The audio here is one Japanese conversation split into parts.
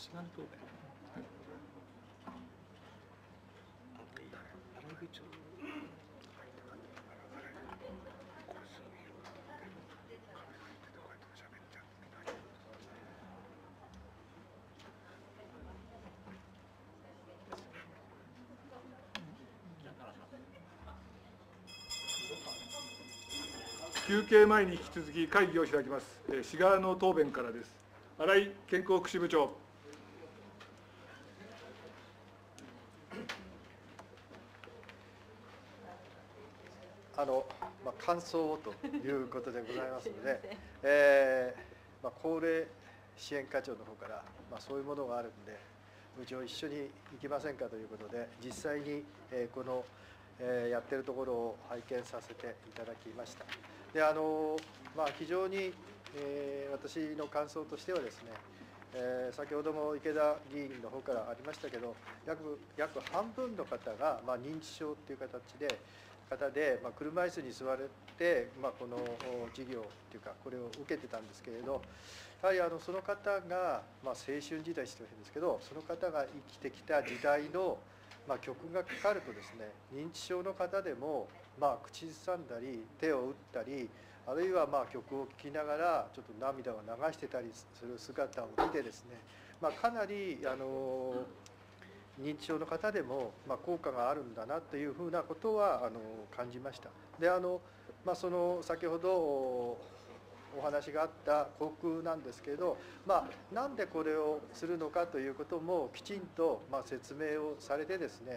志願答弁。新井部長。 休憩前に引き続き会議を開きます。市側の答弁からです。新井健康福祉部長。 感想をということでございますので、高齢支援課長の方から、そういうものがあるんで、うちを一緒に行きませんかということで、実際にこのやってるところを拝見させていただきました。で非常に私の感想としてはですね、先ほども池田議員の方からありましたけど、約半分の方が認知症という形で、車椅子に座れて、この事業というか、これを受けてたんですけれど、やはりその方が、青春時代してるんですけど、その方が生きてきた時代の、曲がかかるとですね、認知症の方でも、口ずさんだり、手を打ったり、あるいは曲を聴きながら、ちょっと涙を流してたりする姿を見てですね、かなり認知症の方でも効果があるんだなというふうなことは感じました。でその先ほどお話があった航空なんですけれど、なんでこれをするのかということもきちんと説明をされてですね、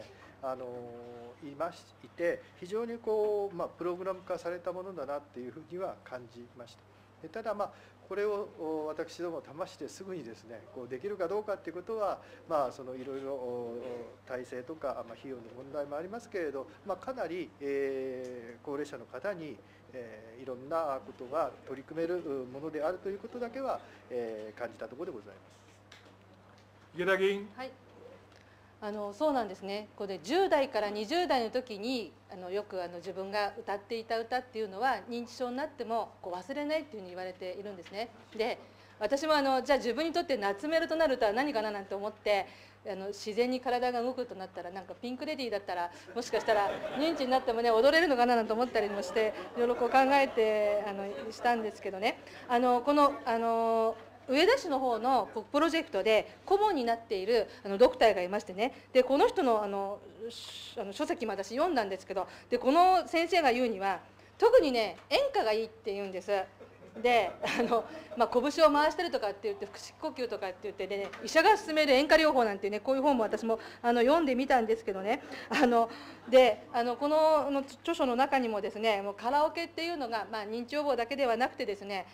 いて、非常にプログラム化されたものだなというふうには感じました。ただこれを私ども試してすぐにですね、できるかどうかということは、いろいろ体制とか、費用の問題もありますけれど、かなり、高齢者の方に、いろんなことが取り組めるものであるということだけは、感じたところでございます。 池田議員。 はい、そうなんですね。これ10代から20代の時によく自分が歌っていた歌っていうのは認知症になっても忘れないっていうふうに言われているんですね。で私もじゃあ自分にとって夏メロとなる歌は何かななんて思って自然に体が動くとなったらなんかピンク・レディーだったらもしかしたら認知になってもね踊れるのかななんて思ったりもしていろいろ考えてしたんですけどね、この上田市の方のプロジェクトで顧問になっているドクターがいましてね、でこの人の書籍も私読んだんですけど、でこの先生が言うには特にね演歌がいいって言うんです。で拳を回したりとかって言って腹式呼吸とかって言ってね、医者が勧める演歌療法なんてね、こういう本も私も読んでみたんですけどね、でこの著書の中にもですね、もうカラオケっていうのが、認知予防だけではなくてですね、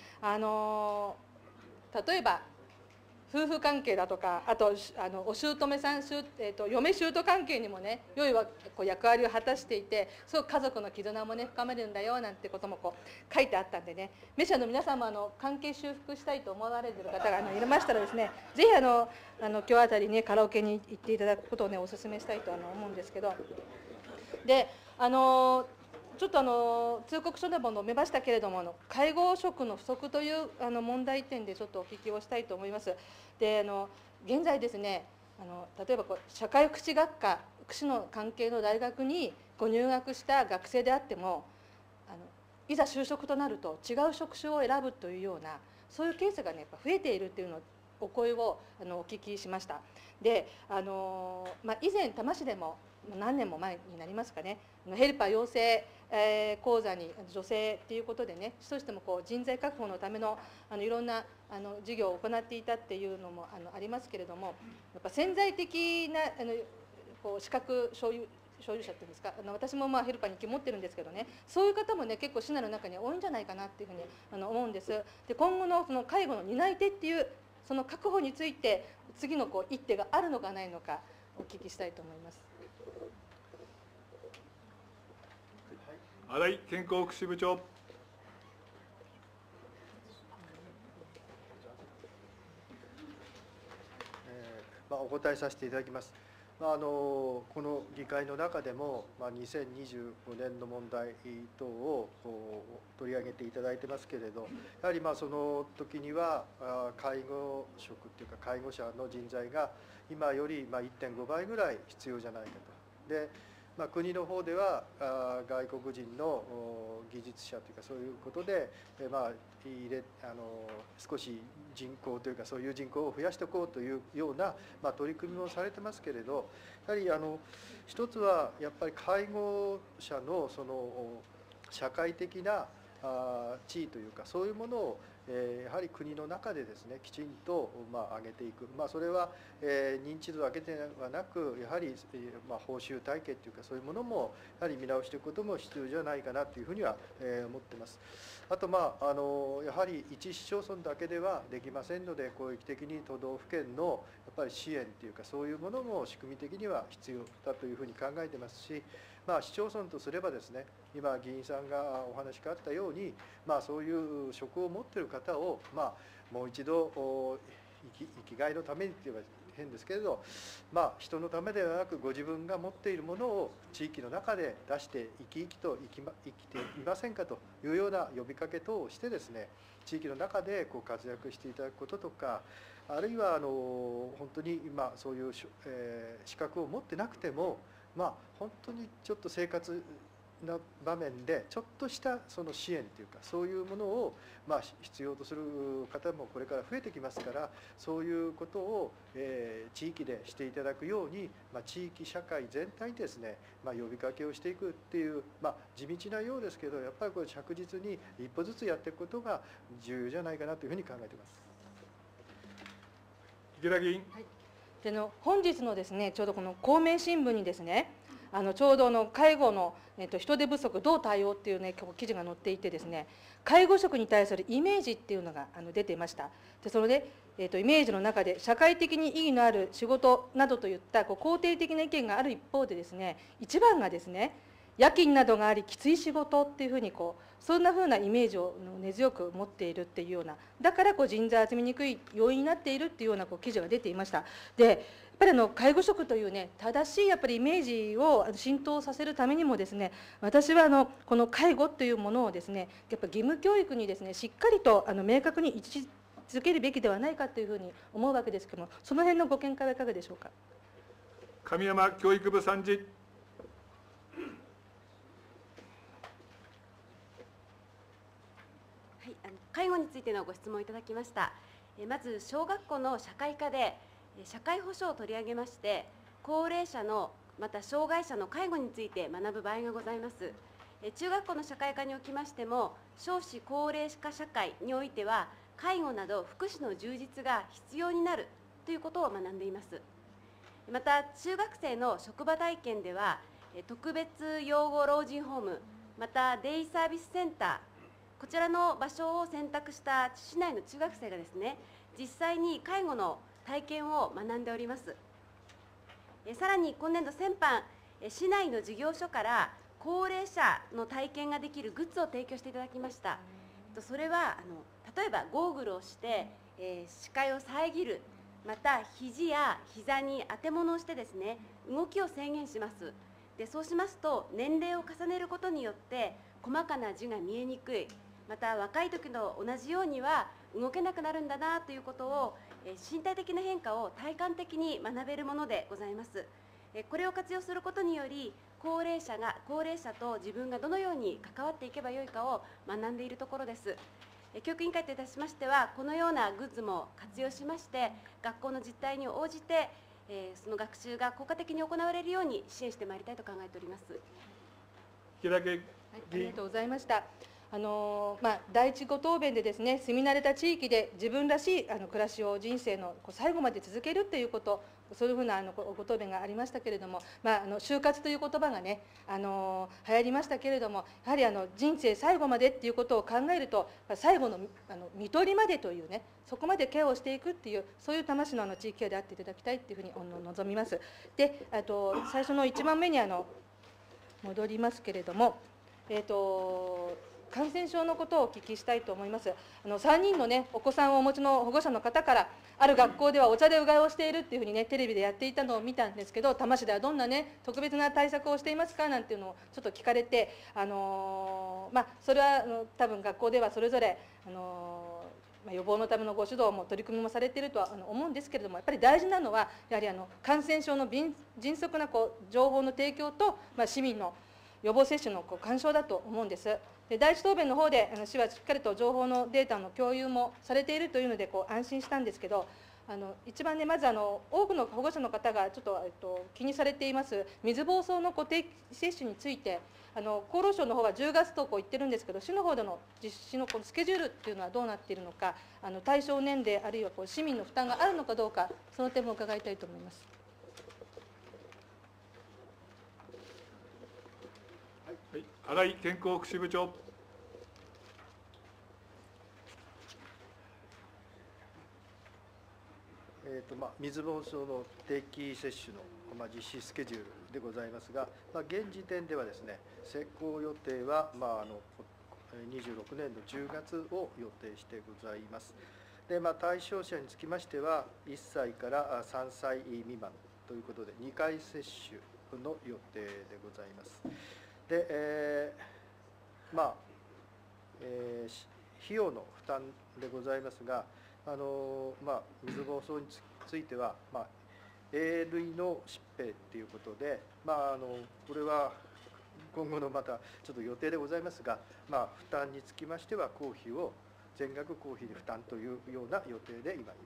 例えば夫婦関係だとか、あとお姑さん、嫁姑関係にもね良い役割を果たしていて、すごく家族の絆もね深めるんだよなんてことも書いてあったんでね、メシャの皆さんも関係修復したいと思われている方がいましたらですね、ぜひ今日あたりねカラオケに行っていただくことをねお勧めしたいと思うんですけど、でちょっと通告書でも述べましたけれども、介護職の不足という問題点でちょっとお聞きをしたいと思います。で現在ですね、例えば社会福祉学科、福祉の関係の大学に入学した学生であってもいざ就職となると違う職種を選ぶというような、そういうケースがねやっぱ増えているというのをお声をお聞きしました。で以前多摩市でも何年も前になりますかね、ヘルパー養成講座に女性っていうことでね、市としても人材確保のためのいろんな事業を行っていたっていうのもありますけれども、やっぱ潜在的な資格所有者っていうんですか、私もヘルパーに気持ってるんですけどね、そういう方もね結構市内の中には多いんじゃないかなっていうふうに思うんです。で今後のその介護の担い手っていうその確保について次の一手があるのかないのかお聞きしたいと思います。 新井健康福祉部長。 お答えさせていただきます。 この議会の中でも、2025年の問題等を取り上げていただいてますけれど、やはりその時には介護職っていうか介護者の人材が今より1.5倍ぐらい必要じゃないかと。で国の方では外国人の技術者というかそういうことで、少し人口というかそういう人口を増やしておこうというような取り組みもされてますけれど、やはり一つはやっぱり介護者のその社会的な地位というかそういうものをやはり国の中でですねきちんと上げていく、それは認知度だけではなくやはり報酬体系というかそういうものもやはり見直していくことも必要じゃないかなというふうには思ってます。あとやはり一市町村だけではできませんので、広域的に都道府県のやっぱり支援というかそういうものも仕組み的には必要だというふうに考えてますし、市町村とすればですね、今議員さんがお話があったように、そういう職を持っている方をもう一度生きがいのためにって言えば変ですけれど、人のためではなくご自分が持っているものを地域の中で出して生き生きと生きていませんかというような呼びかけ等をしてですね、地域の中で活躍していただくこととか、あるいは本当に今そういう資格を持ってなくても本当にちょっと生活な場面でちょっとしたその支援というかそういうものを必要とする方もこれから増えてきますから、そういうことを地域でしていただくように地域社会全体にですね呼びかけをしていくっていう地道なようですけど、やっぱりこれ着実に一歩ずつやっていくことが重要じゃないかなというふうに考えています。 池田議員。 はい、で本日のですねちょうどこの公明新聞にですねちょうど介護の、人手不足どう対応っていうね記事が載っていてですね、介護職に対するイメージっていうのが出ていました。でそれで、イメージの中で社会的に意義のある仕事などといった肯定的な意見がある一方でですね、一番がですね夜勤などがありきつい仕事っていうふうにそんなふうなイメージを根強く持っているっていうような、だから人材集めにくい要因になっているっていうような記事が出ていました。でやっぱり介護職というね正しいやっぱりイメージを浸透させるためにもですね、私はこの介護というものをですねやっぱ義務教育にですねしっかりと明確に位置づけるべきではないかというふうに思うわけですけども、その辺のご見解はいかがでしょうか。 神山教育部参事。 介護についてのご質問をいただきました。まず小学校の社会科で社会保障を取り上げまして、高齢者のまた障害者の介護について学ぶ場合がございます。中学校の社会科におきましても、少子高齢化社会においては介護など福祉の充実が必要になるということを学んでいます。また中学生の職場体験では特別養護老人ホーム、またデイサービスセンター、こちらの場所を選択した市内の中学生がですね、実際に介護の体験を学んでおります。さらに今年度先般、市内の事業所から高齢者の体験ができるグッズを提供していただきました。それは例えばゴーグルをして、視界を遮る、また肘や膝に当て物をしてですね動きを制限します。でそうしますと年齢を重ねることによって細かな字が見えにくい、また若い時と同じようには動けなくなるんだなということを身体的な変化を体感的に学べるものでございます。これを活用することにより高齢者と自分がどのように関わっていけばよいかを学んでいるところです。教育委員会といたしましてはこのようなグッズも活用しまして学校の実態に応じてその学習が効果的に行われるように支援してまいりたいと考えております。 池田議員。 ありがとうございました。第一ご答弁でですね、住み慣れた地域で自分らしい暮らしを人生の最後まで続けるということ、そういうふうなご答弁がありましたけれども、就活という言葉がね流行りましたけれども、やはり人生最後までっていうことを考えると、最後の看取りまでというね、そこまでケアをしていくっていう、そういう多摩市の地域ケアであっていただきたいっていうふうに望みます。で最初の1番目に戻りますけれども、 感染症のことをお聞きしたいと思います。3人の、ね、お子さんをお持ちの保護者の方から、ある学校ではお茶でうがいをしているっていうふうに、ね、テレビでやっていたのを見たんですけど、多摩市ではどんな、ね、特別な対策をしていますかなんていうのをちょっと聞かれて、それは多分学校ではそれぞれ、予防のためのご指導も取り組みもされているとは思うんですけれども、やっぱり大事なのは、やはり感染症の迅速な情報の提供と、市民の予防接種の干渉だと思うんです。で、第一答弁の方で市はしっかりと情報のデータの共有もされているというので安心したんですけど、一番ね、まず多くの保護者の方がちょっと、気にされています水疱瘡の定期接種について、厚労省の方は10月と言ってるんですけど、市の方での実施のスケジュールっていうのはどうなっているのか、対象年齢あるいは市民の負担があるのかどうか、その点も伺いたいと思います。 はい、新井健康福祉部長。 水疱瘡の定期接種の実施スケジュールでございますが、現時点ではですね、施行予定は26年の10月を予定してございます。で、対象者につきましては、1歳から3歳未満ということで、2回接種の予定でございます。で、費用の負担でございますが、水疱瘡については、A類の疾病ということで、これは今後のまたちょっと予定でございますが、負担につきましては公費を全額公費で負担というような予定で今います。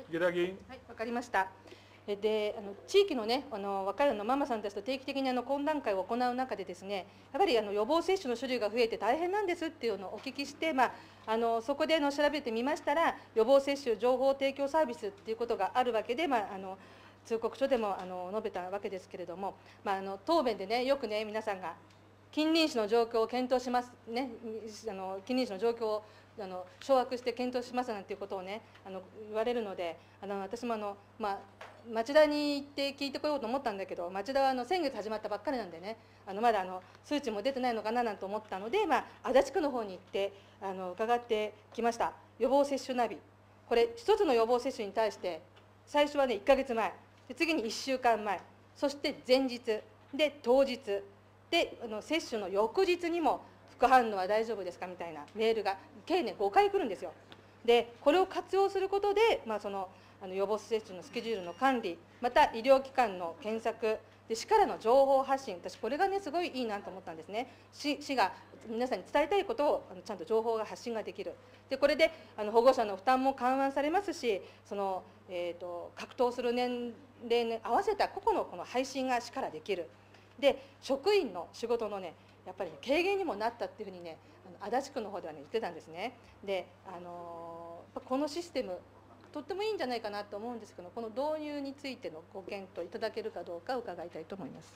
池田議員。 はい、わかりました。で、地域のね、若いママさんたちと定期的に懇談会を行う中でですね、やはり予防接種の種類が増えて大変なんですっていうのをお聞きして、そこで調べてみましたら、予防接種情報提供サービスっていうことがあるわけで、通告書でも述べたわけですけれども、答弁でね、よくね、皆さんが近隣市の状況を検討しますね、近隣市の状況を掌握して検討しますなんていうことをね、言われるので、私も町田に行って聞いてこようと思ったんだけど、町田は先月始まったばっかりなんでね、まだ数値も出てないのかななんて思ったので、足立区の方に行って伺ってきました。予防接種ナビ、これ一つの予防接種に対して最初はね1ヶ月前で、次に1週間前、そして前日で当日で接種の翌日にも副反応は大丈夫ですかみたいなメールが計ね5回来るんですよ。でこれを活用することで、予防接種のスケジュールの管理、また医療機関の検索で、市からの情報発信、私これがねすごいいいなと思ったんですね。市が皆さんに伝えたいことをちゃんと情報が発信ができる。でこれで保護者の負担も緩和されますし、格闘する年齢に合わせた個々のこの配信が市からできる。で職員の仕事のねやっぱり、軽減にもなったっていうふうにね、足立区の方ではね言ってたんですね。でこのシステムとってもいいんじゃないかなと思うんですけど、この導入についてのご検討いただけるかどうか伺いたいと思います。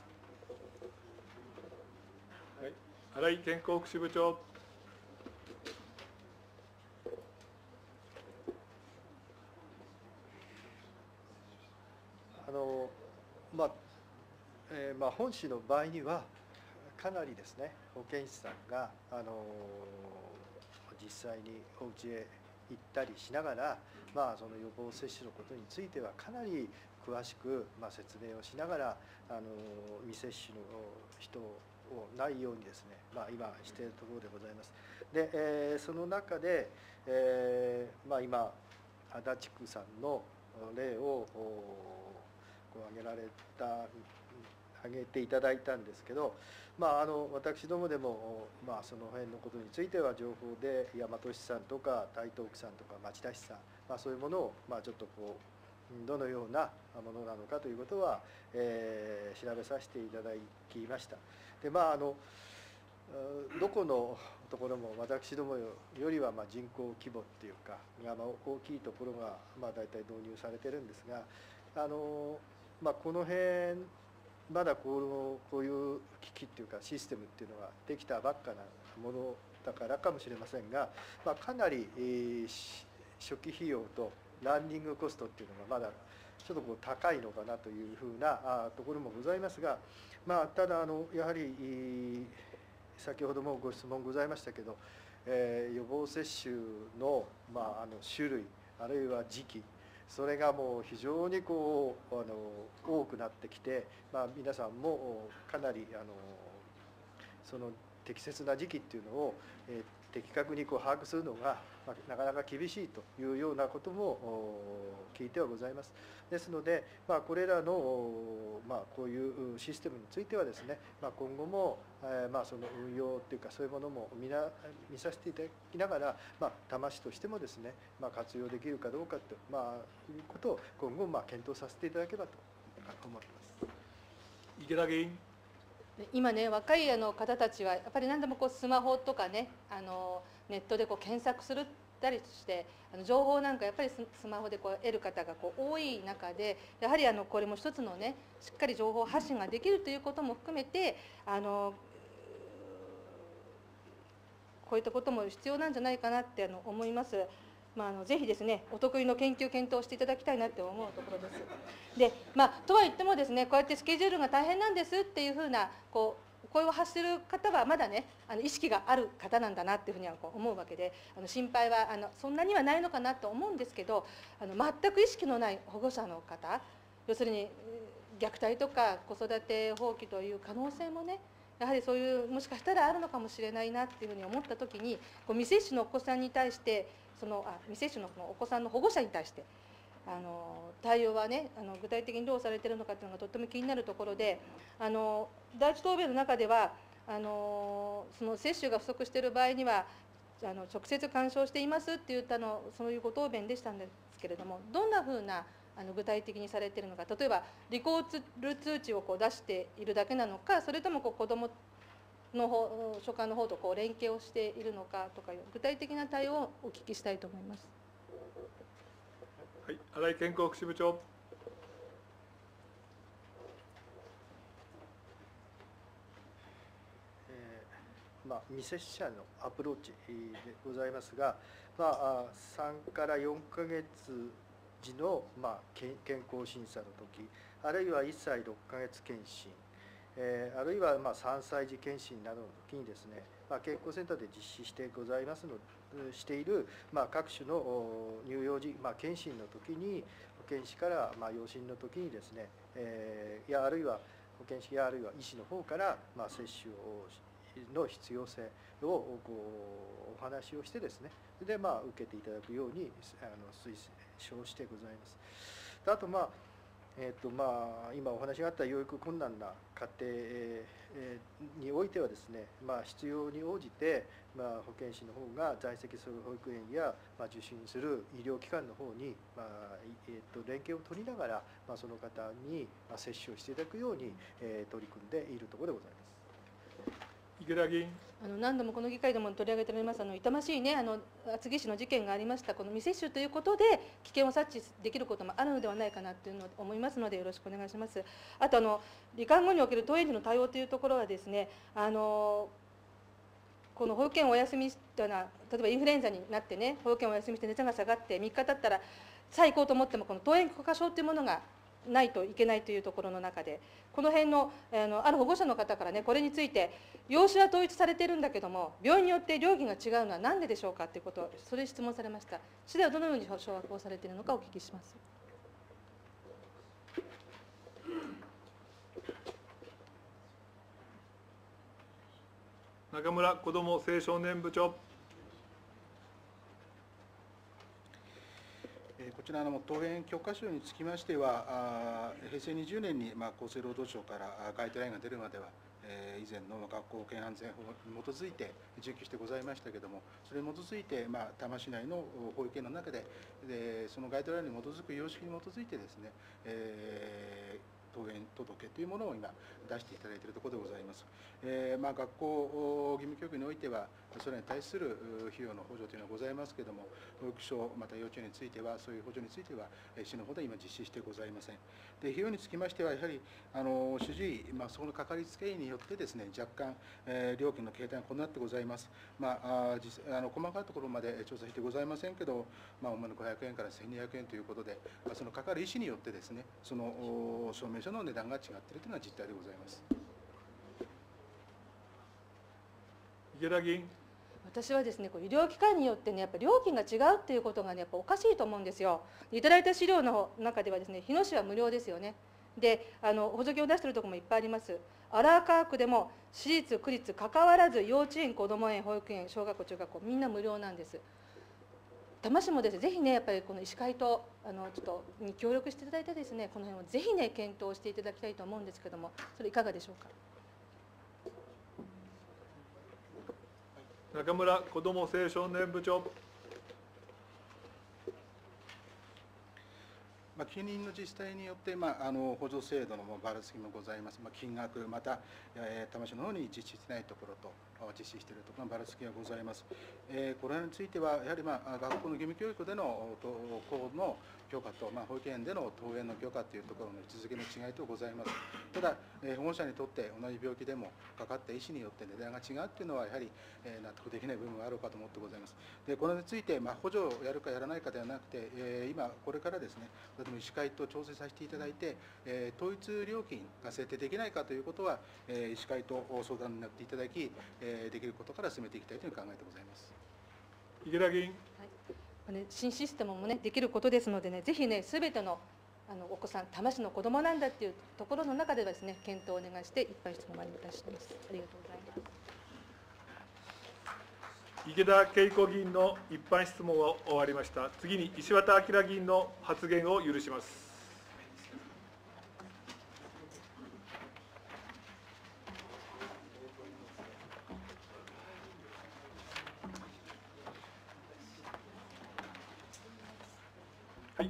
はい、新井健康福祉部長。 本市の場合にはかなりですね、保健師さんが実際にお家へ行ったりしながら、その予防接種のことについてはかなり詳しく説明をしながら未接種の人をないようにですね、今しているところでございます。で、その中で、今足立区さんの例を挙げていただいたんですけど、私どもでも、その辺のことについては情報で大和市さんとか台東区さんとか町田市さん、そういうものをちょっとどのようなものなのかということは、調べさせていただきました。でどこのところも私どもよりは人口規模っていうかが大きいところが大体導入されてるんですが、この辺まだこういう機器っていうかシステムっていうのができたばっかなものだからかもしれませんが、かなり初期費用とランニングコストっていうのがまだちょっと高いのかなというふうなところもございますが、ただやはり先ほどもご質問ございましたけど、予防接種の、種類あるいは時期、それがもう非常に多くなってきて、皆さんもかなりその適切な時期っていうのを、的確に把握するのが、なかなか厳しいというようなことも聞いてはございます。ですので、これらの、こういうシステムについてはですね、今後も、その運用というかそういうものも見させていただきながら、多摩市としてもですね、活用できるかどうかと、いうことを今後検討させていただければと思います。 池田議員。 今ね、若い方たちはやっぱり何でもスマホとかね、ネットで検索するたりして情報なんかやっぱりスマホで得る方が多い中で、やはりこれも一つのね、しっかり情報発信ができるということも含めてこういったことも必要なんじゃないかなって思います。ぜひですね、お得意の研究検討していただきたいなって思うところです。で、とは言ってもですね、こうやってスケジュールが大変なんですっていうふうな声を発する方はまだね、意識がある方なんだなっていうふうには思うわけで、心配はそんなにはないのかなと思うんですけど、全く意識のない保護者の方、要するに虐待とか子育て放棄という可能性もね、やはりそういうもしかしたらあるのかもしれないなっていうふうに思ったときに、未接種のお子さんに対して未接種のお子さんの保護者に対して対応はね、具体的にどうされているのかというのがとっても気になるところで、第一答弁の中ではその接種が不足している場合には直接干渉していますって言ったそういうご答弁でしたんですけれども、どんなふうな具体的にされているのか、例えばリコール通知を出しているだけなのか、それとも子どもの所管の方と連携をしているのかとかいう具体的な対応をお聞きしたいと思います。 はい、新井健康福祉部長。 未接種者のアプローチでございますが、3から4ヶ月時の健康審査の時、あるいは1歳6ヶ月検診、あるいは3歳児検診などの時にですね、健康センターで実施してございますしている各種の乳幼児検診の時に、保健師から養親の時にですね、あるいは保健師やあるいは医師の方から接種の必要性をお話をしてですね、で受けていただくように推奨してございます。あと今お話があった養育困難な家庭においてはですね、必要に応じて保健師の方が在籍する保育園や受診する医療機関の方に連携を取りながらその方に接種をしていただくように取り組んでいるところでございます。 池田議員。 何度もこの議会でも取り上げております痛ましいね厚木市の事件がありました。この未接種ということで危険を察知できることもあるのではないかなというのを思いますのでよろしくお願いします。あと罹患後における登園時の対応というところはですね、この保育園お休みというのは例えばインフルエンザになってね、保育園お休みして熱が下がって3日経ったらさあ行こうと思ってもこの登園許可証というものがないといけないというところの中で、この辺のある保護者の方からね、これについて用紙は統一されているんだけども病院によって料金が違うのは何ででしょうかということをそれ質問されました。市ではどのように掌握をされているのかお聞きします。 中村子ども青少年部長。 こちらの登園許可証につきましては、平成20年に厚生労働省からガイドラインが出るまでは、以前の学校保健安全法に基づいて受給してございましたけれども、それに基づいて、多摩市内の保育園の中で、そのガイドラインに基づく様式に基づいてですね、登園届というものを今出していただいているところでございます。学校義務教育においてはそれに対する費用の補助というのはございますけれども、保育所また幼稚園についてはそういう補助については市の方で今実施してございません。で費用につきましてはやはり主治医、そのかかりつけ医によってですね若干、料金の形態が異なってございます。細かいところまで調査してございませんけど、主に500円から1200円ということで、そのかかる医師によってですねその証明書の値段が違っているというのは実態でございます。 池田議員。 私はですね、こう医療機関によってね、やっぱり料金が違うっていうことがね、やっぱおかしいと思うんですよ。いただいた資料の中ではですね、日野市は無料ですよね。で、補助金を出しているところもいっぱいあります。荒川区でも私立、区立かかわらず、幼稚園、子ども園、保育園、小学校、中学校、みんな無料なんです。多摩市もですね、ぜひね、やっぱりこの医師会とちょっとに協力していただいてですね、この辺をぜひね、検討していただきたいと思うんですけども、それいかがでしょうか。 中村子ども青少年部長。 近隣の自治体によって、補助制度のばらつきもございます。金額、また、多摩市の方に実施していないところと、実施しているところのばらつきがございます。これらについては、やはり、学校の義務教育での登校の許可と、保育園での登園の許可というところの位置づけの違いとございます。ただ、保護者にとって同じ病気でも、かかった医師によって値段が違うというのは、やはり納得できない部分があるかと思ってございます。で、これについて、補助をやるかやらないかではなくて、今、これからですね、医師会と調整させていただいて、統一料金が設定できないかということは、医師会と相談になっていただき、できることから進めていきたいという考えでございます。 池田議員。 新システムもね、できることですのでね、ぜひね、すべてのお子さん、多摩市の子どもなんだっていうところの中ではですね、検討をお願いして、一般質問を終わりいたします。ありがとうございます。 池田恵子議員の一般質問は終わりました。次に石渡明議員の発言を許します。はい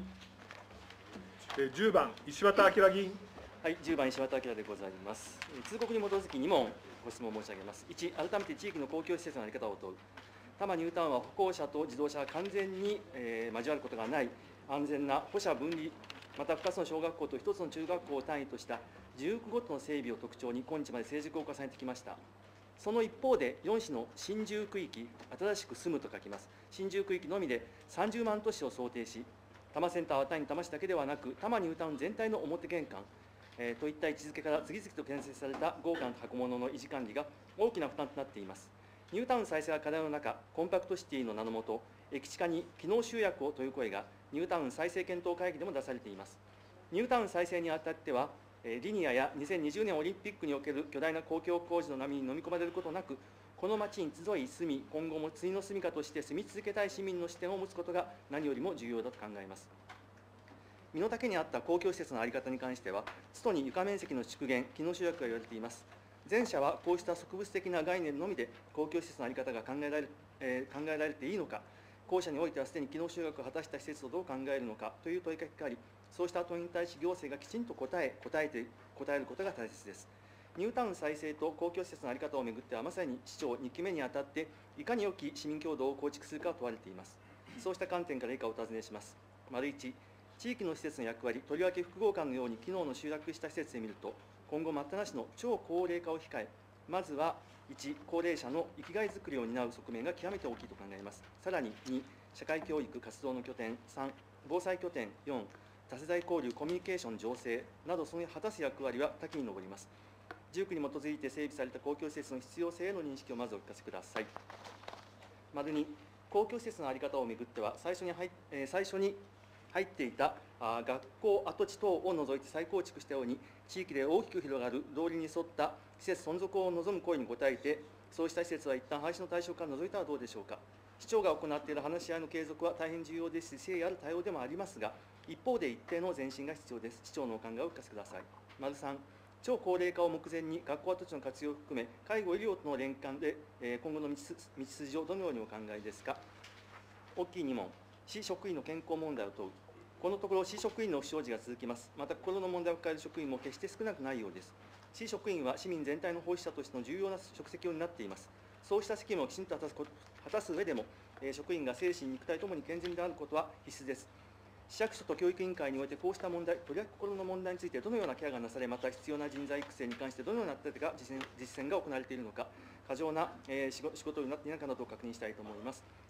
。10番石渡明議員。 はい、10番石渡明でございます。通告に基づき2問ご質問申し上げます。1、改めて地域の公共施設の在り方を問う。多摩ニュータウンは歩行者と自動車が完全に交わることがない安全な歩車分離、また2つの小学校と1つの中学校を単位とした自区ごとの整備を特徴に今日まで成熟を重ねてきました。その一方で4市の新住区域、新しく住むと書きます。新住区域のみで30万都市を想定し、多摩センターは単に多摩市だけではなく、多摩ニュータウン全体の表玄関、といった位置づけから次々と建設された豪華な箱物の維持管理が大きな負担となっています。ニュータウン再生が課題の中、コンパクトシティの名のもと、駅地下に機能集約をという声がニュータウン再生検討会議でも出されています。ニュータウン再生にあたっては、リニアや2020年オリンピックにおける巨大な公共工事の波に飲み込まれることなく、この町に集い住み、今後も次の住みかとして住み続けたい市民の視点を持つことが何よりも重要だと考えます。身の丈に合った公共施設の在り方に関しては、都都に床面積の縮減、機能集約が言われています。前者はこうした植物的な概念のみで公共施設の在り方が考えられていいのか、後者においてはすでに機能集約を果たした施設をどう考えるのかという問いかけがあり、そうした問いに対し行政がきちんと答えることが大切です。ニュータウン再生と公共施設の在り方をめぐっては、まさに市長2期目にあたって、いかに良き市民共同を構築するかを問われています。そうした観点から以下お尋ねします。丸1、地域の施設の役割、とりわけ複合館のように機能の集約した施設で見ると、今後待ったなしの超高齢化を控え、まずは1、高齢者の生きがいづくりを担う側面が極めて大きいと考えます。さらに2、社会教育活動の拠点、3、防災拠点、4、多世代交流、コミュニケーション醸成など、その果たす役割は多岐に上ります。19に基づいて整備された公共施設の必要性への認識をまずお聞かせください。丸2、公共施設の在り方をめぐっては、最初に入っていた学校跡地等を除いて再構築したように、地域で大きく広がる道理に沿った施設存続を望む声に応えて、そうした施設は一旦廃止の対象から除いたらどうでしょうか。市長が行っている話し合いの継続は大変重要ですし、誠意ある対応でもありますが、一方で一定の前進が必要です。市長のお考えをお聞かせください。丸3、超高齢化を目前に学校跡地の活用を含め、介護医療との連関で今後の道筋をどのようにお考えですか。大きい2問、市職員の健康問題を問う。このところ、市職員の不祥事が続きます。また、心の問題を抱える職員も決して少なくないようです。市職員は市民全体の奉仕者としての重要な職責を担っています。そうした責務をきちんと果たす上でも、職員が精神、肉体ともに健全であることは必須です。市役所と教育委員会において、こうした問題、とりわけ心の問題についてどのようなケアがなされ、また必要な人材育成に関してどのような手が実践が行われているのか、過剰な仕事になっていないかなどを確認したいと思います。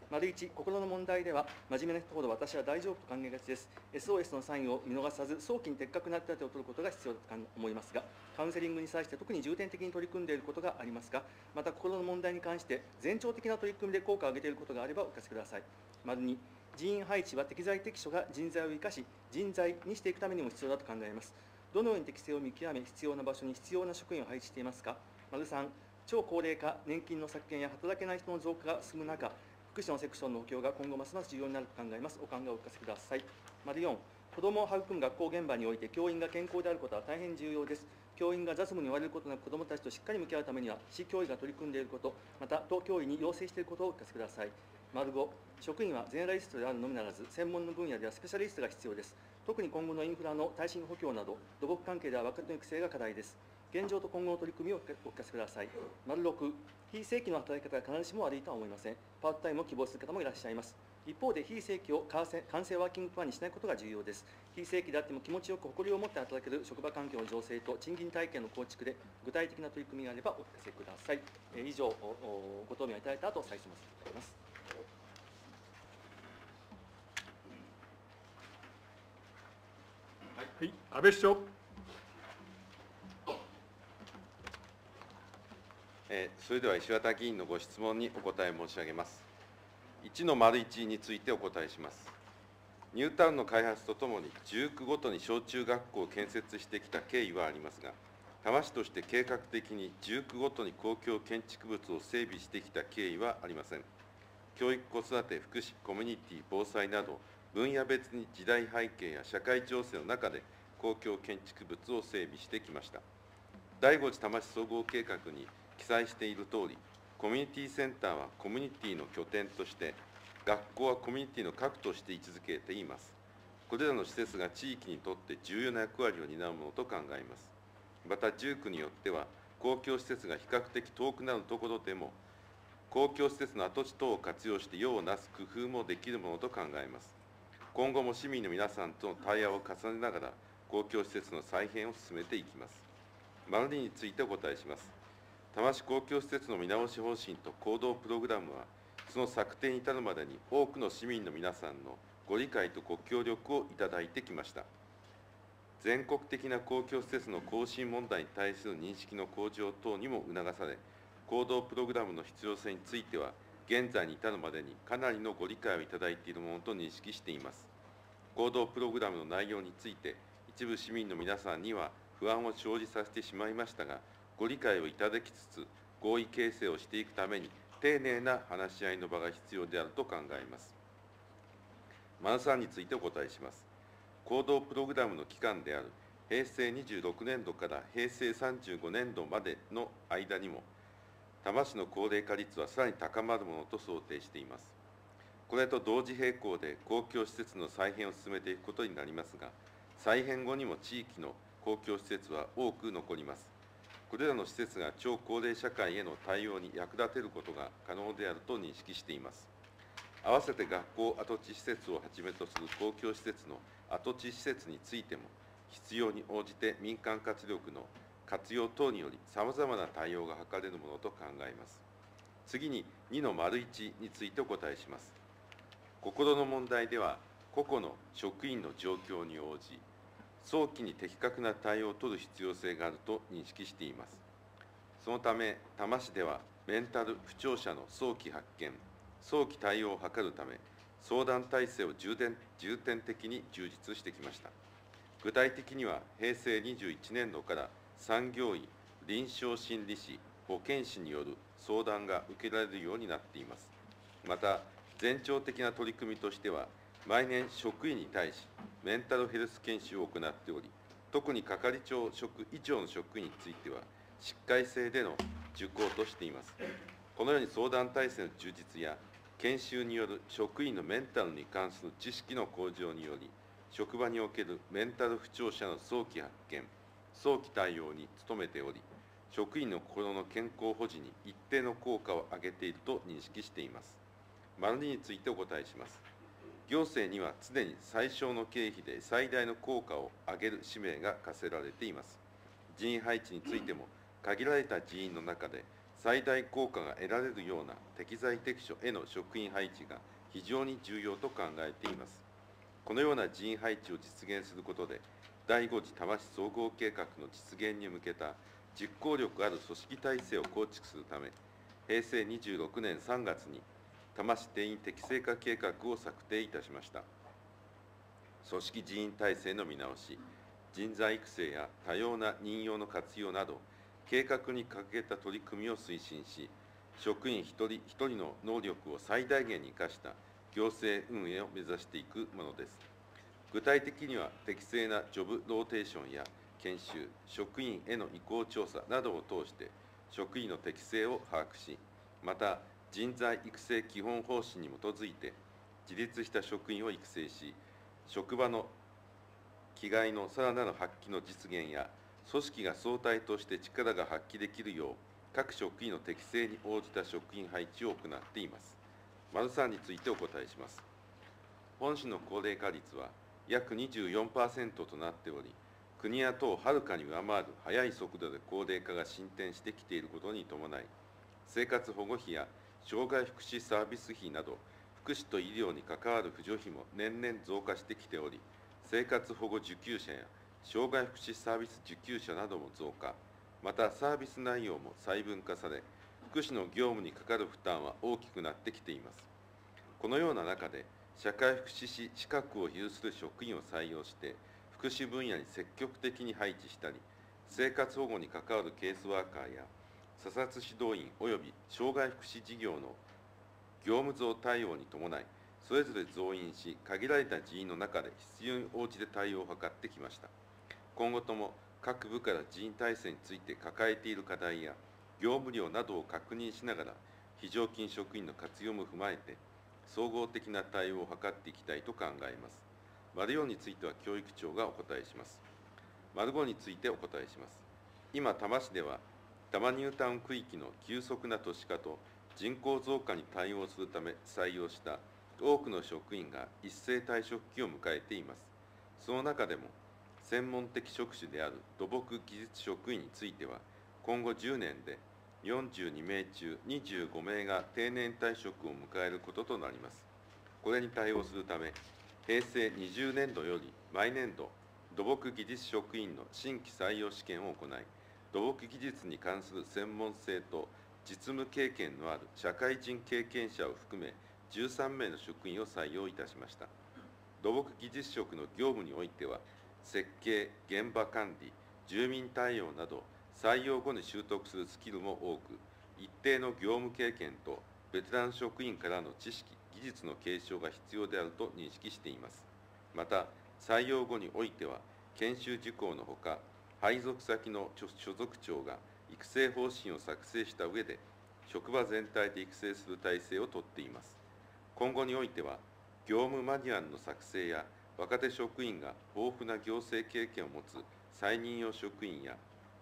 1、心の問題では、真面目な人ほど私は大丈夫と考えがちです。SOS のサインを見逃さず、早期に的確な手当てを取ることが必要だと思いますが、カウンセリングに際して特に重点的に取り組んでいることがありますか、また心の問題に関して前兆的な取り組みで効果を上げていることがあればお聞かせください。2、人員配置は適材適所が人材を生かし、人材にしていくためにも必要だと考えます。どのように適性を見極め、必要な場所に必要な職員を配置していますか。3、超高齢化、年金の削減や働けない人の増加が進む中、福祉のセクションの補強が今後ますます重要になると考えます。お考えをお聞かせください。4、子どもを育む学校現場において教員が健康であることは大変重要です。教員が雑務に追われることなく子どもたちとしっかり向き合うためには、市教委が取り組んでいること、また都教委に要請していることをお聞かせください。5、職員はゼネラリストであるのみならず、専門の分野ではスペシャリストが必要です。特に今後のインフラの耐震補強など、土木関係では若手の育成が課題です。現状と今後の取り組みをお聞かせください。6、非正規の働き方が必ずしも悪いとは思いません。パートタイムを希望する方もいらっしゃいます。一方で、非正規を完成ワーキングプランにしないことが重要です。非正規であっても気持ちよく誇りを持って働ける職場環境の醸成と賃金体系の構築で、具体的な取り組みがあればお聞かせください。以上、ご答弁をいただいた後、再質問させていただきます。 はい、安倍市長。 それでは石渡議員のご質問にお答え申し上げます。1-1についてお答えします。ニュータウンの開発とともに、19ごとに小中学校を建設してきた経緯はありますが、多摩市として計画的に19ごとに公共建築物を整備してきた経緯はありません。教育、子育て、福祉、コミュニティ、防災など、分野別に時代背景や社会情勢の中で公共建築物を整備してきました。第5次多摩市総合計画に記載しているとおり、コミュニティセンターはコミュニティの拠点として、学校はコミュニティの核として位置づけています。これらの施設が地域にとって重要な役割を担うものと考えます。また、住区によっては、公共施設が比較的遠くなるところでも、公共施設の跡地等を活用して用をなす工夫もできるものと考えます。今後も市民の皆さんとの対話を重ねながら、公共施設の再編を進めていきます。2についてお答えします。多摩市公共施設の見直し方針と行動プログラムは、その策定に至るまでに多くの市民の皆さんのご理解とご協力をいただいてきました。全国的な公共施設の更新問題に対する認識の向上等にも促され、行動プログラムの必要性については、現在に至るまでにかなりのご理解をいただいているものと認識しています。行動プログラムの内容について、一部市民の皆さんには不安を生じさせてしまいましたが、ご理解をいただきつつ、合意形成をしていくために、丁寧な話し合いの場が必要であると考えます。3についてお答えします。行動プログラムの期間である平成26年度から平成35年度までの間にも、多摩市の高齢化率はさらに高まるものと想定しています。これと同時並行で公共施設の再編を進めていくことになりますが、再編後にも地域の公共施設は多く残ります。これらの施設が超高齢社会への対応に役立てることが可能であると認識しています。合わせて学校跡地施設をはじめとする公共施設の跡地施設についても、必要に応じて民間活力の活用等により、さまざまな対応が図れるものと考えます。次に2-1についてお答えします。心の問題では、個々の職員の状況に応じ、早期に的確な対応を取る必要性があると認識しています。そのため、多摩市では、メンタル不調者の早期発見、早期対応を図るため、相談体制を重点的に充実してきました。具体的には、平成21年度から産業医、臨床心理士、保健師による相談が受けられるようになっています。また、前兆的な取り組みとしては、毎年職員に対しメンタルヘルス研修を行っており、特に係長職以上の職員については、しっかり制での受講としています。このように相談体制の充実や、研修による職員のメンタルに関する知識の向上により、職場におけるメンタル不調者の早期発見、早期対応に努めており、職員の心の健康保持に一定の効果を上げていると認識しています。2についてお答えします。行政には常に最小の経費で最大の効果を上げる使命が課せられています。人員配置についても、限られた人員の中で最大効果が得られるような適材適所への職員配置が非常に重要と考えています。このような人員配置を実現することで、第5次多摩市総合計画の実現に向けた実行力ある組織体制を構築するため、平成26年3月に多摩市定員適正化計画を策定いたしました。組織人員体制の見直し、人材育成や多様な任用の活用など、計画に掲げた取り組みを推進し、職員一人一人の能力を最大限に生かした行政運営を目指していくものです。具体的には、適正なジョブローテーションや研修、職員への意向調査などを通して、職員の適性を把握し、また人材育成基本方針に基づいて、自立した職員を育成し、職場の気概のさらなる発揮の実現や、組織が総体として力が発揮できるよう、各職員の適性に応じた職員配置を行っています。丸3についてお答えします。本市の高齢化率は約 24% となっており、国や都をはるかに上回る速い速度で高齢化が進展してきていることに伴い、生活保護費や障害福祉サービス費など、福祉と医療に関わる扶助費も年々増加してきており、生活保護受給者や障害福祉サービス受給者なども増加、またサービス内容も細分化され、福祉の業務にかかる負担は大きくなってきています。このような中で、社会福祉士資格を有する職員を採用して、福祉分野に積極的に配置したり、生活保護に関わるケースワーカーや、査察指導員及び障害福祉事業の業務増対応に伴い、それぞれ増員し、限られた人員の中で必要に応じて対応を図ってきました。今後とも各部から人員体制について抱えている課題や業務量などを確認しながら、非常勤職員の活用も踏まえて、総合的な対応を図っていきたいと考えます。丸4については教育庁がお答えします。丸5についてお答えします。今、多摩市では、多摩ニュータウン区域の急速な都市化と人口増加に対応するため採用した多くの職員が一斉退職期を迎えています。その中でも、専門的職種である土木技術職員については、今後10年で42名中25名が定年退職を迎えることとなります。これに対応するため、平成20年度より毎年度、土木技術職員の新規採用試験を行い、土木技術に関する専門性と実務経験のある社会人経験者を含め13名の職員を採用いたしました。土木技術職の業務においては、設計、現場管理、住民対応など、採用後に習得するスキルも多く、一定の業務経験とベテラン職員からの知識、技術の継承が必要であると認識しています。また、採用後においては、研修事項のほか、配属先の所属長が育成方針を作成した上で、職場全体で育成する体制をとっています。今後においては、業務マニュアルの作成や、若手職員が豊富な行政経験を持つ再任用職員や、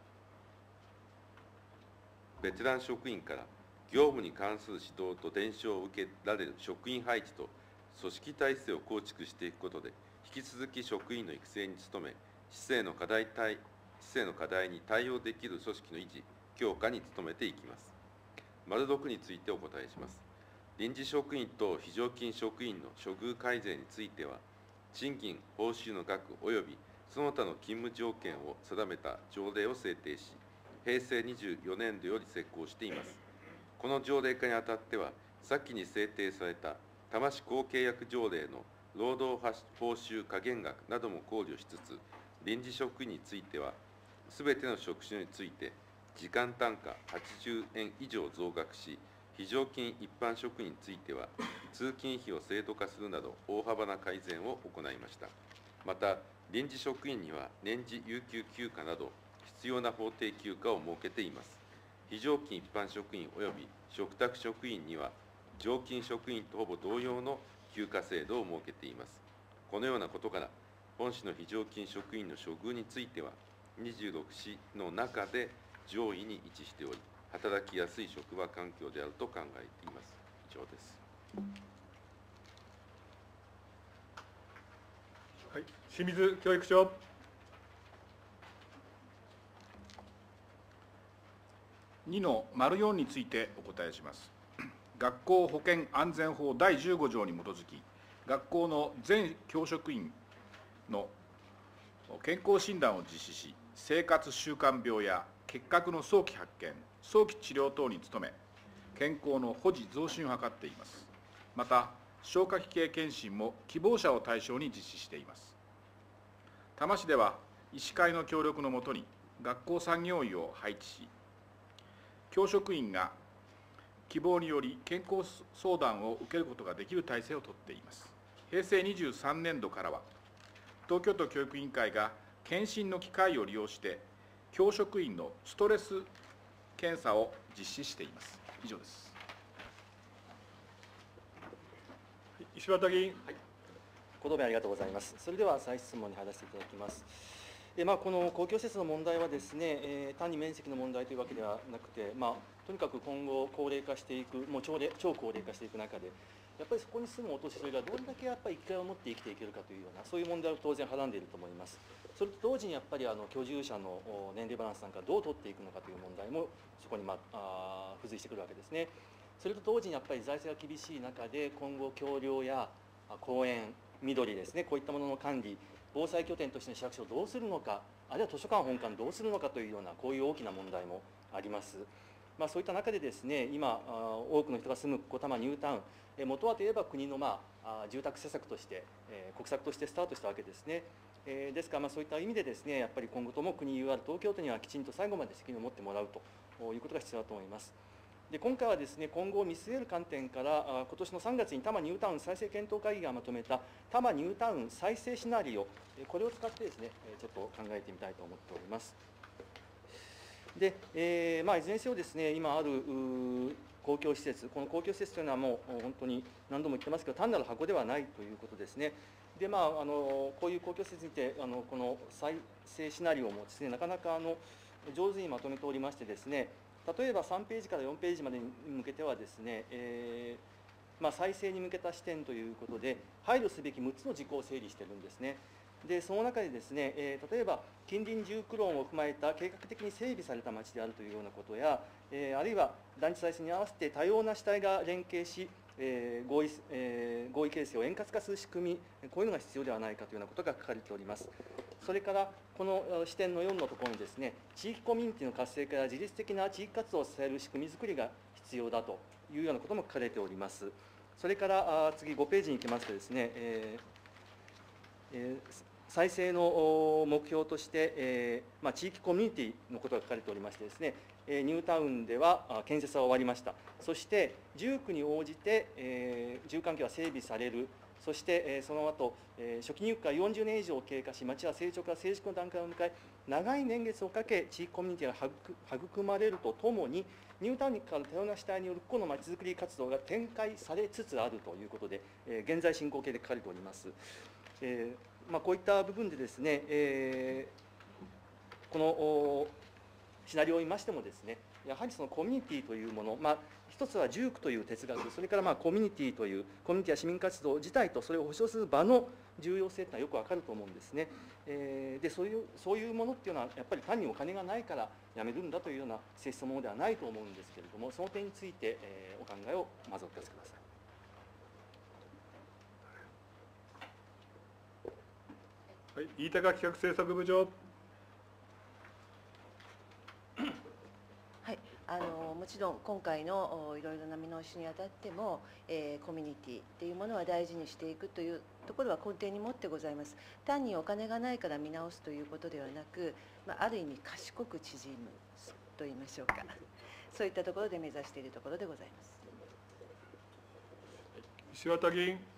ベテラン職員から業務に関する指導と伝承を受けられる職員配置と組織体制を構築していくことで、引き続き職員の育成に努め、市政の課題に対応できる組織の維持、強化に努めていきます。丸6についてお答えします。臨時職員と非常勤職員の処遇改善については、賃金、報酬の額及びその他の勤務条件を定めた条例を制定し、平成24年度より施行しています。この条例化にあたっては、先に制定された多摩市公契約条例の労働報酬下限額なども考慮しつつ、臨時職員については、すべての職種について、時間単価80円以上増額し、非常勤一般職員については、通勤費を制度化するなど、大幅な改善を行いました。また、臨時職員には年次有給休暇など、必要な法定休暇を設けています。非常勤一般職員及び嘱託職員には、常勤職員とほぼ同様の休暇制度を設けています。このようなことから、本市の非常勤職員の処遇については、26市の中で上位に位置しており、働きやすい職場環境であると考えています。以上です。 はい、清水教育長。 2の丸4についてお答えします。学校保健安全法第15条に基づき、学校の全教職員の健康診断を実施し、生活習慣病や結核の早期発見、早期治療等に努め、健康の保持増進を図っています。また、消化器系検診も希望者を対象に実施しています。多摩市では、医師会の協力のもとに、学校産業医を配置し、教職員が希望により健康相談を受けることができる体制をとっています。平成23年度からは、東京都教育委員会が検診の機会を利用して、教職員のストレス検査を実施しています。以上です。 石渡議員。 ご答弁ありがとうございます。それでは再質問に入らせていただきます。この公共施設の問題はですね、単に面積の問題というわけではなくて、とにかく今後高齢化していく、もう超高齢化していく中で、やっぱりそこに住むお年寄りがどれだけやっぱり生きがいを持って生きていけるかというような、そういう問題を当然はらんでいると思います。それと同時にやっぱり居住者の年齢バランスなんかどう取っていくのかという問題もそこに付随してくるわけですね。それと同時にやっぱり財政が厳しい中で、今後橋梁や公園、緑ですね、こういったものの管理、防災拠点としての市役所をどうするのか、あるいは図書館本館どうするのかというような、こういう大きな問題もあります。そういった中でですね、今、多くの人が住む多摩ニュータウン、元はといえば国の住宅施策として、国策としてスタートしたわけですね。ですから、そういった意味でですね、やっぱり今後とも国 UR 東京都にはきちんと最後まで責任を持ってもらうということが必要だと思います。で今回はですね、今後を見据える観点から、今年の3月に多摩ニュータウン再生検討会議がまとめた多摩ニュータウン再生シナリオ、これを使ってですね、ちょっと考えてみたいと思っております。で、いずれにせよですね、今ある公共施設、この公共施設というのはもう本当に何度も言ってますけど、単なる箱ではないということですね。で、こういう公共施設にてこの再生シナリオもですね、なかなか上手にまとめておりましてですね、例えば3ページから4ページまでに向けてはですね、再生に向けた視点ということで、配慮すべき6つの事項を整理しているんですね。でその中でですね、例えば近隣住区論を踏まえた計画的に整備された町であるというようなことや、あるいは団地再生に合わせて多様な主体が連携し、合意形成を円滑化する仕組み、こういうのが必要ではないかというようなことが書かれております。それからこの視点の4のところにですね、地域コミュニティの活性化や自律的な地域活動を支える仕組み作りが必要だというようなことも書かれております。それから次5ページに行きますとですね、再生の目標として、地域コミュニティのことが書かれておりましてですね、ニュータウンでは建設は終わりました。そして住区に応じて、住環境は整備される。そしてその後初期入区から40年以上経過し、町は成長から成熟の段階を迎え、長い年月をかけ地域コミュニティが育まれるとともに、ニュータウンから多様な主体による個のまちづくり活動が展開されつつあるということで、現在進行形で書かれております。こういった部分でですね、このシナリオを見ましてもですね、やはりそのコミュニティというもの、一つは住区という哲学、それからコミュニティという、コミュニティや市民活動自体とそれを保障する場の重要性というのはよくわかると思うんですね。でそういうものっていうのは、やっぱり単にお金がないからやめるんだというような性質のものではないと思うんですけれども、その点について、お考えをまずお聞かせください。 はい、飯高企画政策部長。 もちろん今回のいろいろな見直しにあたっても、コミュニティっていうものは大事にしていくというところは根底に持ってございます。単にお金がないから見直すということではなく、ある意味賢く縮むと言いましょうか、そういったところで目指しているところでございます。 石渡議員。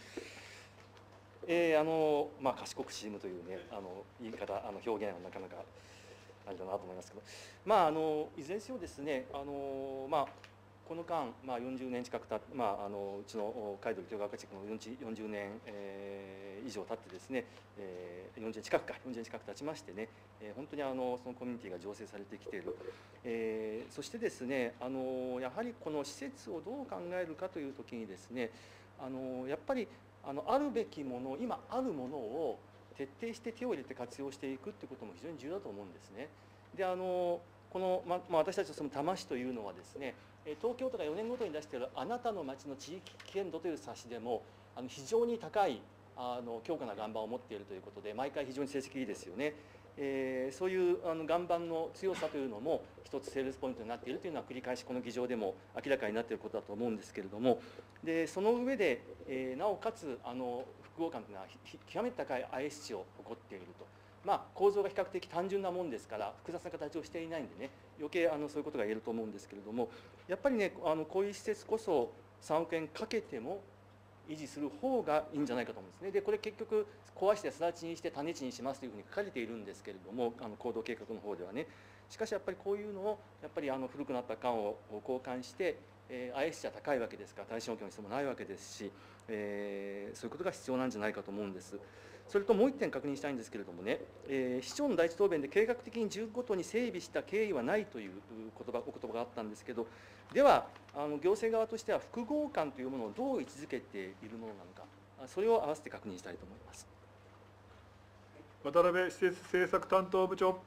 賢く縮むというね、言い方、表現はなかなかあれだなと思いますけど、いずれにせよですね、この間、40年近くうちの海道京川地区の40年、以上経ってですね、40年近く経ちましてね、本当にそのコミュニティが醸成されてきている。そしてですね、やはりこの施設をどう考えるかというときにですね、やっぱりあるべきもの、今あるものを徹底して手を入れて活用していくということも非常に重要だと思うんですね。でこの、私たちのその多摩市というのはですね、東京都が4年ごとに出しているあなたの街の地域危険度という冊子でも非常に高い強固な岩盤を持っているということで、毎回非常に成績いいですよね。そういう岩盤の強さというのも一つセールスポイントになっているというのは繰り返しこの議場でも明らかになっていることだと思うんですけれども、でその上で、なおかつ複合岩というのは極めて高い IS 値を誇っていると。構造が比較的単純なもんですから複雑な形をしていないんでね、余計そういうことが言えると思うんですけれども、やっぱりねこういう施設こそ3億円かけても維持する方がいいんじゃないかと思うんですね。でこれ結局壊して更地にして種地にしますというふうに書かれているんですけれども、行動計画の方ではね。しかしやっぱりこういうのをやっぱり古くなった管を交換して、IS 値は高いわけですから耐震補強の必要もないわけですし、そういうことが必要なんじゃないかと思うんです。それともう一点確認したいんですけれどもね、市長の第一答弁で計画的に10ごとに整備した経緯はないというお言葉があったんですけど、では行政側としては複合管というものをどう位置づけているものなのか、それを合わせて確認したいと思います。 渡辺施設政策担当部長。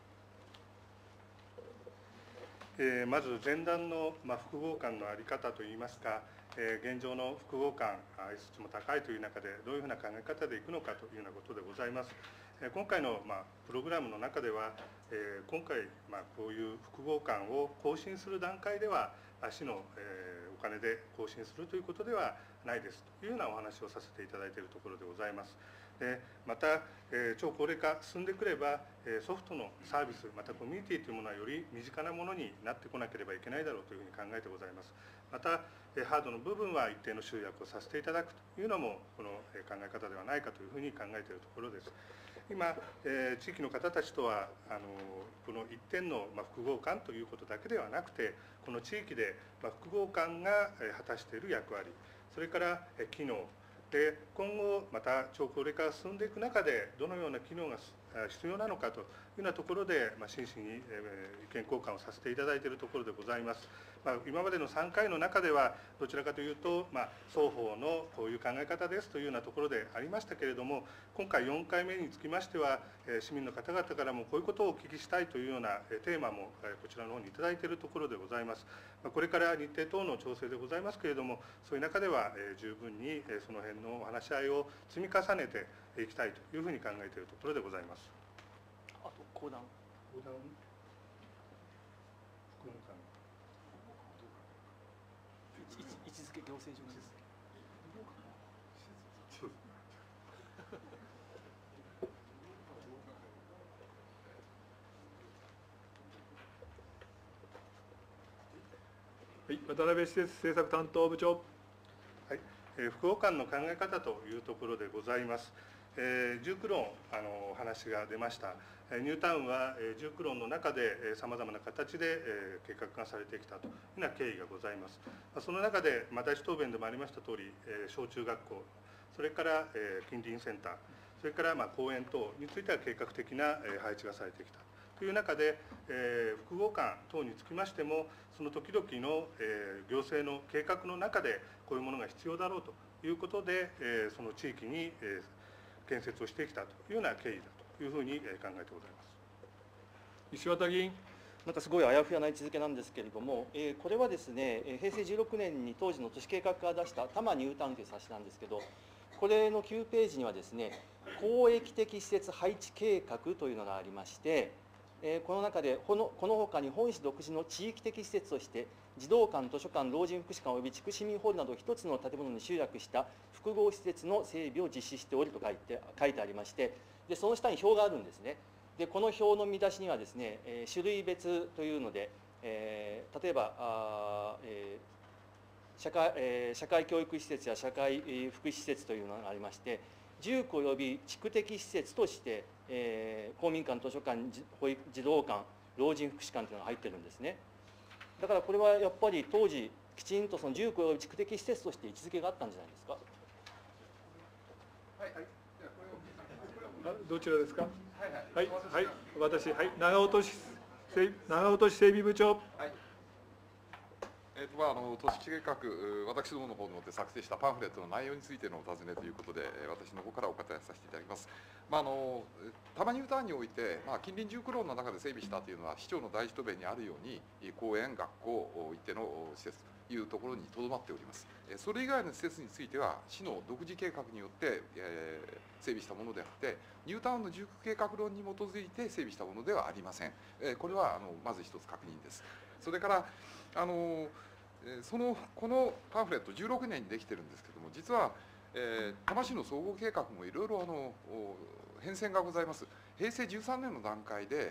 まず前段の複合管の在り方といいますか、現状の複合管、IS 値も高いという中で、どういうふうな考え方でいくのかというようなことでございます。今回のプログラムの中では、今回こういう複合管を更新する段階では、市のお金で更新するということではないですというようなお話をさせていただいているところでございます。また、超高齢化進んでくれば、ソフトのサービス、またコミュニティというものはより身近なものになってこなければいけないだろうというふうに考えてございます。また、ハードの部分は一定の集約をさせていただくというのも、この考え方ではないかというふうに考えているところです。今、地域の方たちとはこの一点の複合管ということだけではなくて、この地域で複合管が果たしている役割、それから機能で、今後また超高齢化が進んでいく中でどのような機能が必要なのかというようなところで真摯に意見交換をさせていただいているところでございます。今までの3回の中ではどちらかというと、双方のこういう考え方ですというようなところでありましたけれども、今回4回目につきましては市民の方々からもこういうことをお聞きしたいというようなテーマもこちらの方にいただいているところでございます。これから日程等の調整でございますけれども、そういう中では十分にその辺のお話し合いを積み重ねていきたいというふうに考えているところでございます。 あと講談。位置づけ行政上です。 はい、渡辺施設政策担当部長。 はい、複合管の考え方というところでございます。19論お話が出ました。ニュータウンは19論の中でさまざまな形で計画がされてきたというような経緯がございます。その中で第一答弁でもありましたとおり、小中学校、それから近隣センター、それから公園等については計画的な配置がされてきたという中で、複合管等につきましても、その時々の行政の計画の中でこういうものが必要だろうということで、その地域に建設をしてきたというような経緯だというふうに考えてございます。 石渡議員。 なんかすごいあやふやな位置づけなんですけれども、これはですね、平成16年に当時の都市計画課が出した多摩ニュータウンという冊子なんですけど、これの9ページにはですね、公益的施設配置計画というのがありまして、この中でこの他に本市独自の地域的施設として児童館、図書館、老人福祉館および地区市民ホールなど一つの建物に集約した複合施設の整備を実施しておると書いてありまして、でその下に表があるんですね。でこの表の見出しにはですね、種類別というので、例えば社会教育施設や社会福祉施設というのがありまして、住区および地区的施設として、公民館、図書館、児童館、老人福祉館というのが入ってるんですね。だからこれはやっぱり当時きちんとその住区および地区的施設として位置づけがあったんじゃないですか。 どちらですか。はい、はい、私、はい、長尾都市整備部長。 はい。 都市計画、私どもの方で作成したパンフレットの内容についてのお尋ねということで、私の方からお答えさせていただきます。多摩ニュータウンにおいて、近隣住区論の中で整備したというのは、市長の第一答弁にあるように、公園、学校、一定の施設というところにとどまっております。それ以外の施設については、市の独自計画によって、整備したものであって、ニュータウンの住区計画論に基づいて整備したものではありません。これはまず一つ確認です。それからこのパンフレット16年にできてるんですけども、実は、多摩市の総合計画もいろいろ変遷がございます。平成13年の段階で、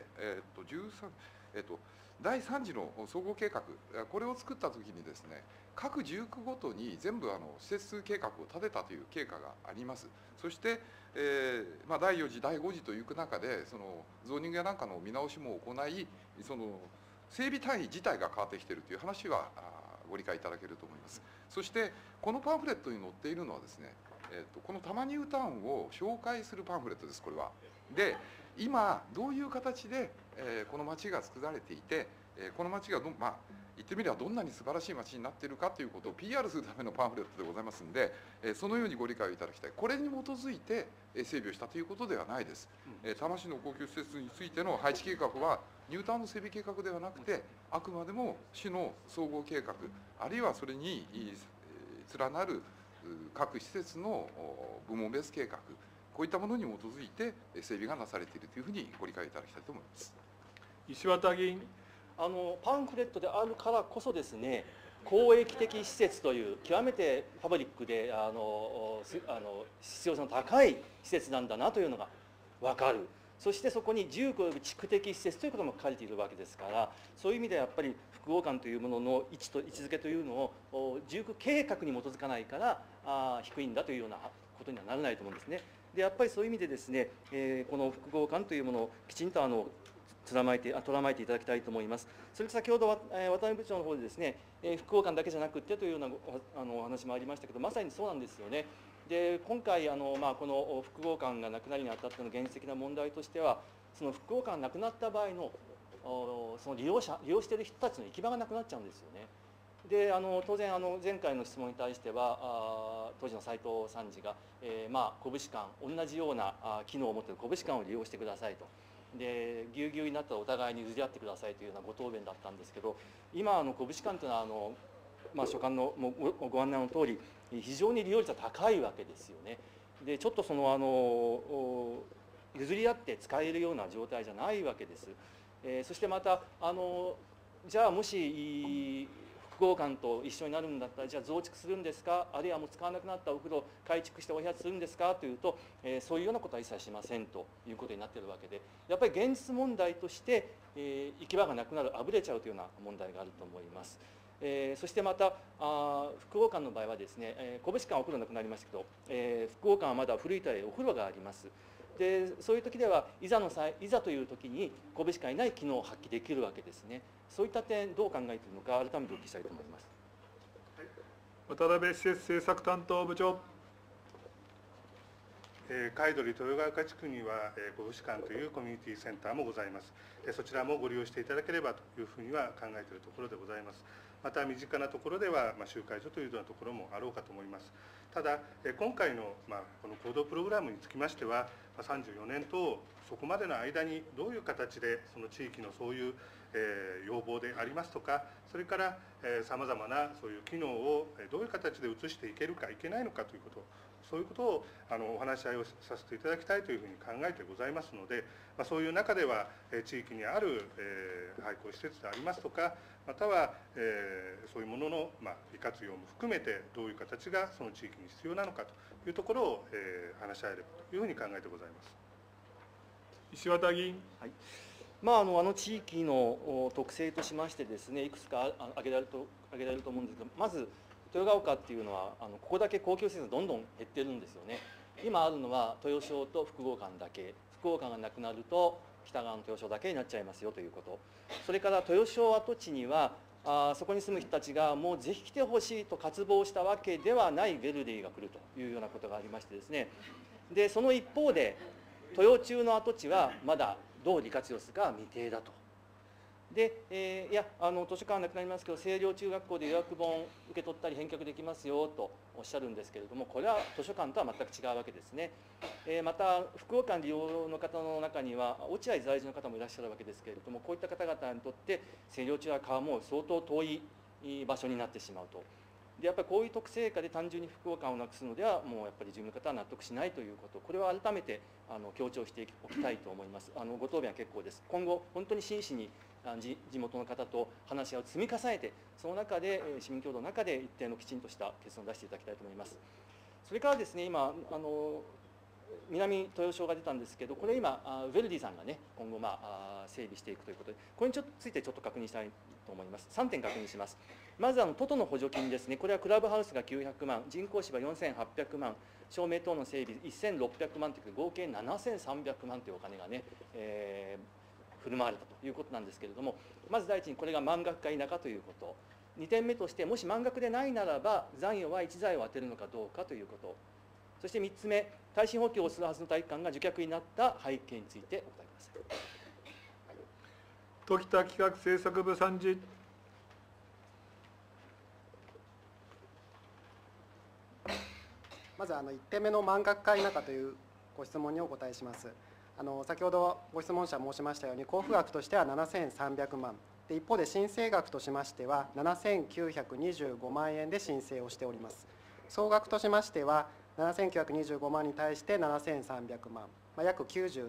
第3次の総合計画、これを作ったときにですね、各住区ごとに全部施設計画を立てたという経過があります。そして、第4次、第5次という中で、ゾーニングやなんかの見直しも行い、整備単位自体が変わってきているという話はご理解いただけると思います。そしてこのパンフレットに載っているのはですね、この多摩ニュータウンを紹介するパンフレットです、これは。で、今どういう形でこの町が作られていて、この町が言ってみればどんなに素晴らしい町になっているかということを PR するためのパンフレットでございますので、そのようにご理解をいただきたい。これに基づいて整備をしたということではないです。多摩市の公共施設についての配置計画はニュータウンの整備計画ではなくて、あくまでも市の総合計画、あるいはそれに連なる各施設の部門ベース計画、こういったものに基づいて整備がなされているというふうにご理解いただきたいと思います。 石渡議員。 パンフレットであるからこそですね、公益的施設という極めてパブリックで必要性の高い施設なんだなというのが分かる。そしてそこに住区及び地区的施設ということも書かれているわけですから、そういう意味ではやっぱり複合館というものの位置づけというのを住区計画に基づかないから低いんだというようなことにはならないと思うんですね。でやっぱりそういう意味でですね、この複合館というものをきちんととらまえていただきたいと思います。それと先ほど渡辺部長の方でですね、複合館だけじゃなくてというようなお話もありましたけど、まさにそうなんですよね。で今回この複合館がなくなりにあたっての現実的な問題としては、その複合館がなくなった場合のその利用している人たちの行き場がなくなっちゃうんですよね。で当然前回の質問に対しては当時の斉藤参事が、小節館同じような機能を持っている小節館を利用してくださいと。でぎゅうぎゅうになったらお互いに譲り合ってくださいというようなご答弁だったんですけど、今小節館というのは所管のご案内の通り非常に利用率が高いわけですよね。でちょっと譲り合って使えるような状態じゃないわけです。そしてまたじゃあもし複合館と一緒になるんだったら、じゃあ増築するんですか、あるいはもう使わなくなったお風呂改築してお部屋するんですかというと、そういうようなことは一切しませんということになっているわけで、やっぱり現実問題として、行き場がなくなる、あぶれちゃうというような問題があると思います。そしてまた複合館の場合はですね、個別館はお風呂なくなりましたけど、複合館はまだ古いとはいえお風呂があります。でそういう時ではいざという時に個別しかいない機能を発揮できるわけですね。そういった点どう考えているのか改めてお聞きしたいと思います。 渡辺施設政策担当部長。 海鳥豊ヶ丘地区にはご福祉館というコミュニティセンターもございます。そちらもご利用していただければというふうには考えているところでございます。また身近なところでは集会所というようなところもあろうかと思います。ただ今回のこの行動プログラムにつきましては34年とそこまでの間にどういう形でその地域のそういう要望でありますとか、それからさまざまなそういう機能をどういう形で移していけるかいけないのかということ、そういうことをお話し合いをさせていただきたいというふうに考えてございますので、そういう中では地域にある廃校施設でありますとか、またはそういうものの利活用も含めてどういう形がその地域に必要なのかというところを話し合えればというふうに考えてございます。 石渡議員。 はい、地域の特性としましてですね、いくつか挙げられると思うんですけど、まず豊ヶ丘っていうのはここだけ公共施設がどんどん減ってるんですよね。今あるのは豊商と複合館だけ、複合館がなくなると北側の豊商だけになっちゃいますよということ、それから豊商跡地にはそこに住む人たちがもうぜひ来てほしいと渇望したわけではないヴェルディが来るというようなことがありましてですね、でその一方で豊中の跡地はまだどう利活用するかは未定だとで、いや図書館はなくなりますけど、清涼中学校で予約本受け取ったり返却できますよとおっしゃるんですけれども、これは図書館とは全く違うわけですね。また福岡利用の方の中には落合在住の方もいらっしゃるわけですけれども、こういった方々にとって清涼中学はもう相当遠い場所になってしまうと。でやっぱりこういう特性下で単純に福岡をなくすのではもうやっぱり住民の方は納得しないということ、これを改めて強調しておきたいと思います。ご答弁は結構です。今後本当に真摯に地元の方と話し合いを積み重ねて、その中で市民共同の中で一定のきちんとした結論を出していただきたいと思います。それからですね、今南豊小が出たんですけど、これ今ヴェルディさんがね今後整備していくということで、これについてちょっと確認したいと思います。3点確認します。まず都都の補助金ですね、これはクラブハウスが900万、人工芝4800万、照明等の整備1600万という合計7300万というお金がね、振る舞われたということなんですけれども、まず第一にこれが満額か否かということ、2点目として、もし満額でないならば残余は一財を当てるのかどうかということ、そして3つ目、耐震補強をするはずの体育館が受却になった背景についてお答えください。 時田企画政策部参事。 まず1点目の満額か否かというご質問にお答えします。先ほどご質問者申しましたように、交付額としては7300万で、一方で申請額としましては7925万円で申請をしております。総額としましては7925万に対して7300万、約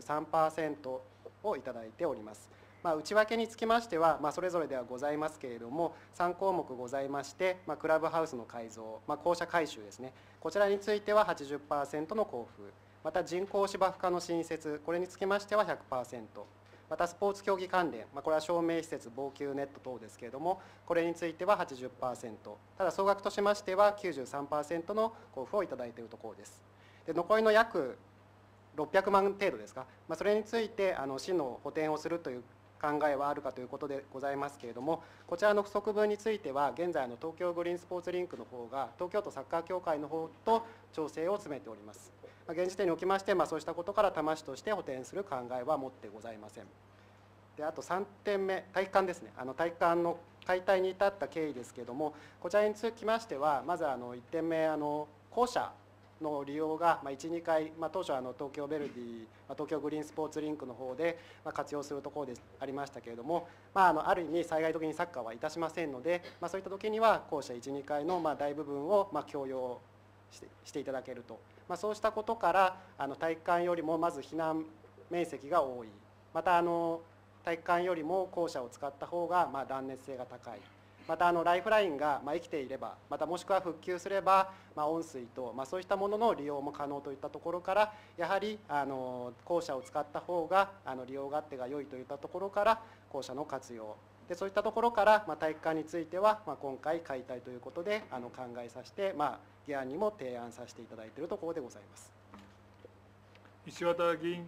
93% をいただいております。内訳につきましては、それぞれではございますけれども、3項目ございまして、クラブハウスの改造、校舎改修ですね、こちらについては 80% の交付、また人工芝生科の新設、これにつきましては 100%、またスポーツ競技関連、これは照明施設、防球ネット等ですけれども、これについては 80%、ただ総額としましては 93% の交付をいただいているところです。で残りの約600万程度ですか、それについて市の補填をするという考えはあるかということでございますけれども、こちらの不足分については、現在東京グリーンスポーツリンクの方が、東京都サッカー協会の方と調整を詰めております。現時点におきまして、そうしたことから多摩市として補填する考えは持ってございません。であと3点目、体育館ですね、体育館の解体に至った経緯ですけれども、こちらにつきましては、まず1点目、校舎の利用が1、2回、当初東京ヴェルディ、東京グリーンスポーツリンクの方で活用するところでありましたけれども、ある意味、災害時にサッカーはいたしませんので、そういった時には校舎1、2階の大部分を共用していただけると、そうしたことから体育館よりもまず避難面積が多い、また体育館よりも校舎を使った方が断熱性が高い、またライフラインが生きていれば、またもしくは復旧すれば温水と、そういったものの利用も可能といったところから、やはり校舎を使った方が利用勝手が良いといったところから校舎の活用で、そういったところから体育館については今回解体ということで考えさせて、議案にも提案させていただいているところでございます。 石渡議員。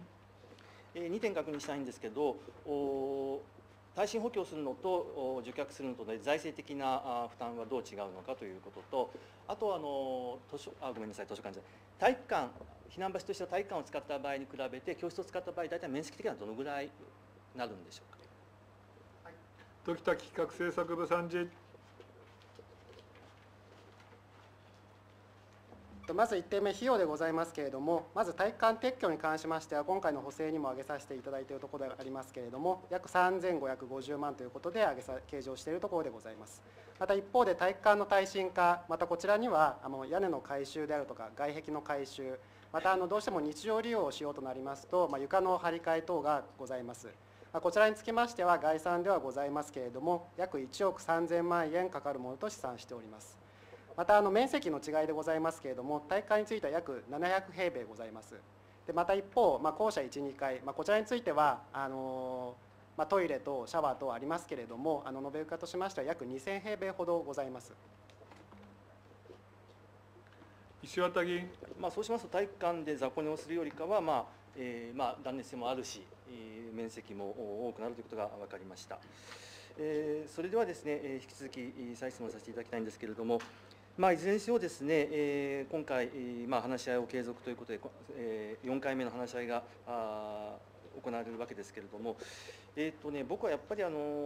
2点確認したいんですけど、耐震補強するのと受却するのとで財政的な負担はどう違うのかということと、あとごめんなさい、図書館じゃない、体育館、避難場所としては体育館を使った場合に比べて、教室を使った場合、大体面積的にはどのぐらいになるんでしょうか。 時田企画政策部参事。 まず1点目、費用でございますけれども、まず体育館撤去に関しましては、今回の補正にも挙げさせていただいているところでありますけれども、約3550万ということで計上しているところでございます。また一方で体育館の耐震化、またこちらには屋根の改修であるとか、外壁の改修、またどうしても日常利用をしようとなりますと、床の張り替え等がございます。こちらにつきましては、概算ではございますけれども、約1億3000万円かかるものと試算しております。また面積の違いでございますけれども、体育館については約700平米ございます。でまた一方、校舎1、2階、こちらについてはトイレとシャワー等ありますけれども、延べ床としましては約2000平米ほどございます。 石渡議員。 そうしますと、体育館で雑魚寝をするよりかは、断熱性もあるし、面積も多くなるということが分かりました。それではですね、引き続き再質問させていただきたいんですけれども、いずれにせよですね、今回、話し合いを継続ということで、4回目の話し合いが行われるわけですけれども、僕はやっぱり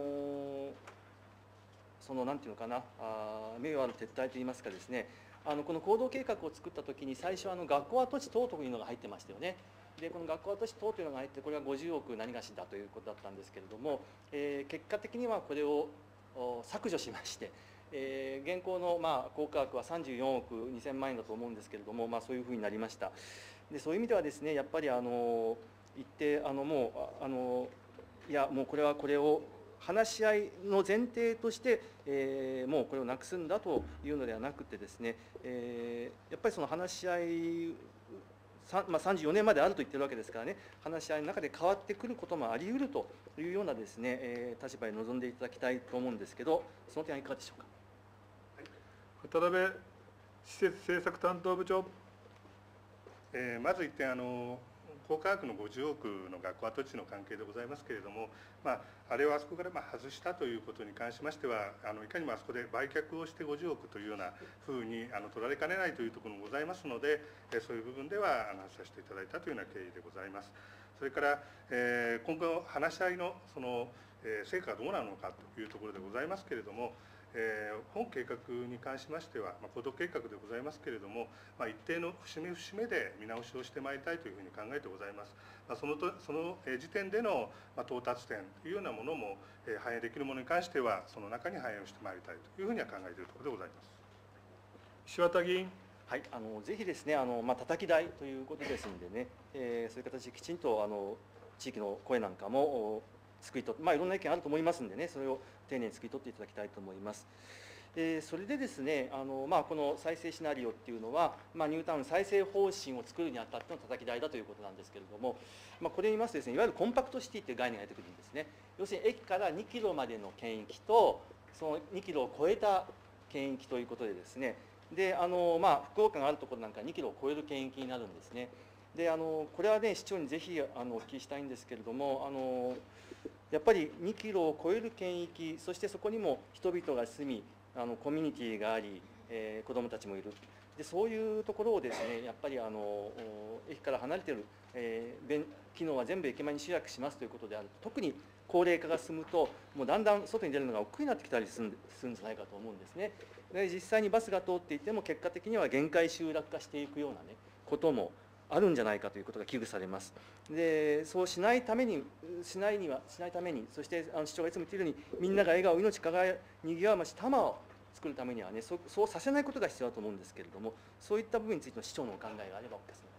そのなんていうのかな、名誉ある撤退といいますかですね、この行動計画を作ったときに、最初学校跡地等というのが入ってましたよね。でこの学校跡地等というのが入って、これは50億何がしだということだったんですけれども、結果的にはこれを削除しまして、現行の効果額は34億2000万円だと思うんですけれども、そういうふうになりました。でそういう意味ではですね、やっぱり一定もうこれはこれを話し合いの前提として、もうこれをなくすんだというのではなくてですね、やっぱりその話し合い、34年まであると言ってるわけですからね、話し合いの中で変わってくることもあり得るというようなですね、立場に臨んでいただきたいと思うんですけど、その点はいかがでしょうか。 渡辺施設政策担当部長。 まず1点、効果額の50億の学校跡地の関係でございますけれども、あれをあそこから外したということに関しましては、いかにもあそこで売却をして50億というようなふうに取られかねないというところもございますので、そういう部分では外させていただいたというような経緯でございます。それから、今後、話し合いの成果がどうなのかというところでございますけれども、本計画に関しましては、行動計画でございますけれども、一定の節目節目で見直しをしてまいりたいというふうに考えてございます。その時点での到達点というようなものも反映できるものに関しては、その中に反映をしてまいりたいというふうには考えているところでございます。 石渡議員。 はい、ぜひですね、叩き台ということですのでね、そういう形できちんと地域の声なんかもすくい取って、いろんな意見あると思いますんでね、それを丁寧にすくい取っていただきたいと思います。それでですね、この再生シナリオっていうのは、ニュータウン再生方針を作るにあたっての叩き台だということなんですけれども、これを見ますとですね、いわゆるコンパクトシティという概念が出てくるんですね。要するに駅から2キロまでの圏域と、その2キロを超えた圏域ということでですね、で福岡があるところなんか2キロを超える圏域になるんですね。でこれはね、市長にぜひお聞きしたいんですけれども、やっぱり2キロを超える圏域、そしてそこにも人々が住み、コミュニティがあり、子どもたちもいる。でそういうところをですね、やっぱり駅から離れている、機能は全部駅前に集約しますということである。特に高齢化が進むと、もうだんだん外に出るのが億劫になってきたりするんじゃないかと思うんですね。で実際にバスが通っていても、結果的には限界集落化していくような、ね、こともあるんじゃないかということが危惧されます。でそうしないために、そして市長がいつも言っているように、みんなが笑顔、命輝いにぎわう街、多摩を作るためにはね、そうさせないことが必要だと思うんですけれども、そういった部分についての市長のお考えがあればお聞かせく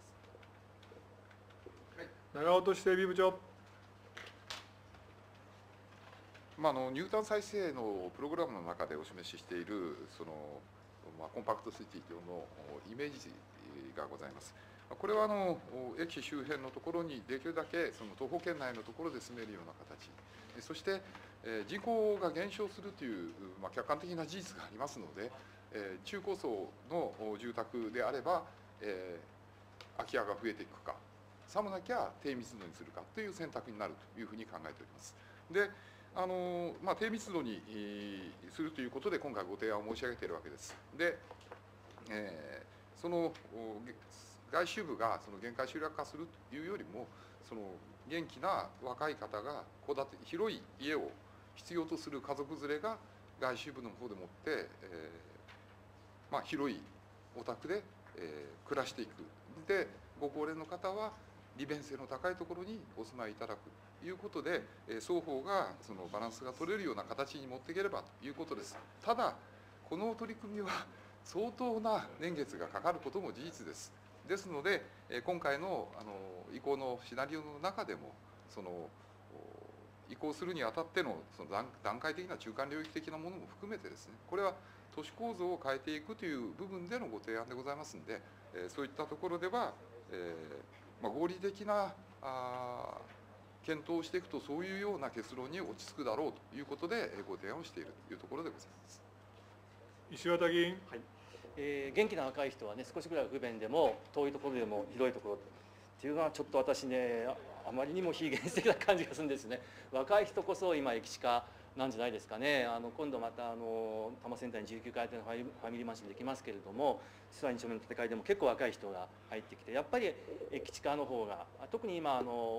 ださい。 長尾都市整備部長。 ニュータウン再生のプログラムの中でお示ししているコンパクトシティというのイメージがございます。これは駅周辺のところにできるだけ徒歩圏内のところで住めるような形、そして人口が減少するという客観的な事実がありますので、中高層の住宅であれば空き家が増えていくか、さもなきゃ低密度にするかという選択になるというふうに考えております。で低密度にするということで今回ご提案を申し上げているわけです。で、その外周部が限界集落化するというよりも、元気な若い方が戸建て広い家を必要とする家族連れが外周部の方でもって、広いお宅で、暮らしていく。でご高齢の方は利便性の高いところにお住まいいただくということで、双方がバランスが取れるような形に持っていければということです。ただこの取り組みは相当な年月がかかることも事実です。ですので今回の移行のシナリオの中でも移行するにあたっての段階的な中間領域的なものも含めてですね、これは都市構造を変えていくという部分でのご提案でございますので、そういったところでは、合理的な検討をしていくと、そういうような結論に落ち着くだろうということでご提案をしているというところでございます。 石渡議員。 はい。元気な若い人はね、少しぐらい不便でも遠いところでも広いところっていうのはちょっと私ね、あまりにも非現実的な感じがするんですね。若い人こそ今駅地下なんじゃないですかね。今度また多摩センターに19階建てのファミリーマンションできますけれども、諏訪2丁目の建て替えでも結構若い人が入ってきて、やっぱり駅地下の方が、特に今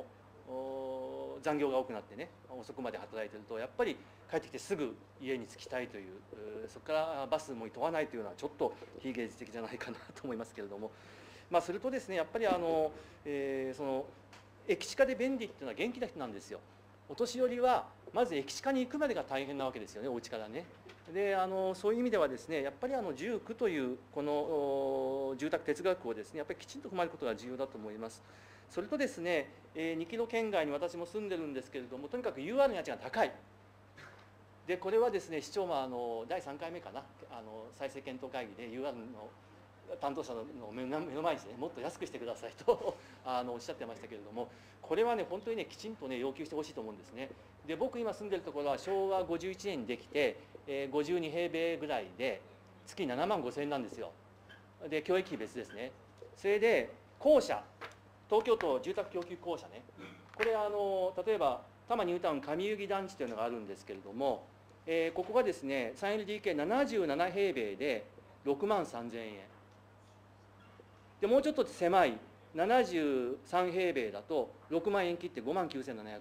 残業が多くなってね、遅くまで働いてると、やっぱり帰ってきてすぐ家に着きたいという、そこからバスも問わないというのはちょっと非芸術的じゃないかなと思いますけれども、それとですね、やっぱりその駅近で便利っていうのは元気な人なんですよ。お年寄りはまず駅近に行くまでが大変なわけですよね、お家からね。でそういう意味ではですね、やっぱり住区というこの住宅哲学をですね、やっぱりきちんと踏まえることが重要だと思います。それとですね、2キロ圏外に私も住んでるんですけれども、とにかく UR の家賃が高い。でこれはですね、市長も第3回目かな、再生検討会議で UR の担当者の目の前にですね、もっと安くしてくださいとおっしゃってましたけれども、これはね、本当にね、きちんとね、要求してほしいと思うんですね。で僕今住んでるところは昭和51年にできて、52平米ぐらいで月7万5千円なんですよ。で教育費別ですね。それで公社、東京都住宅供給公社ね、これ例えば多摩ニュータウン上遊戯団地というのがあるんですけれども、ここがですね 3LDK77 平米で6万3千円で、もうちょっと狭い73平米だと6万円切って5万9700円、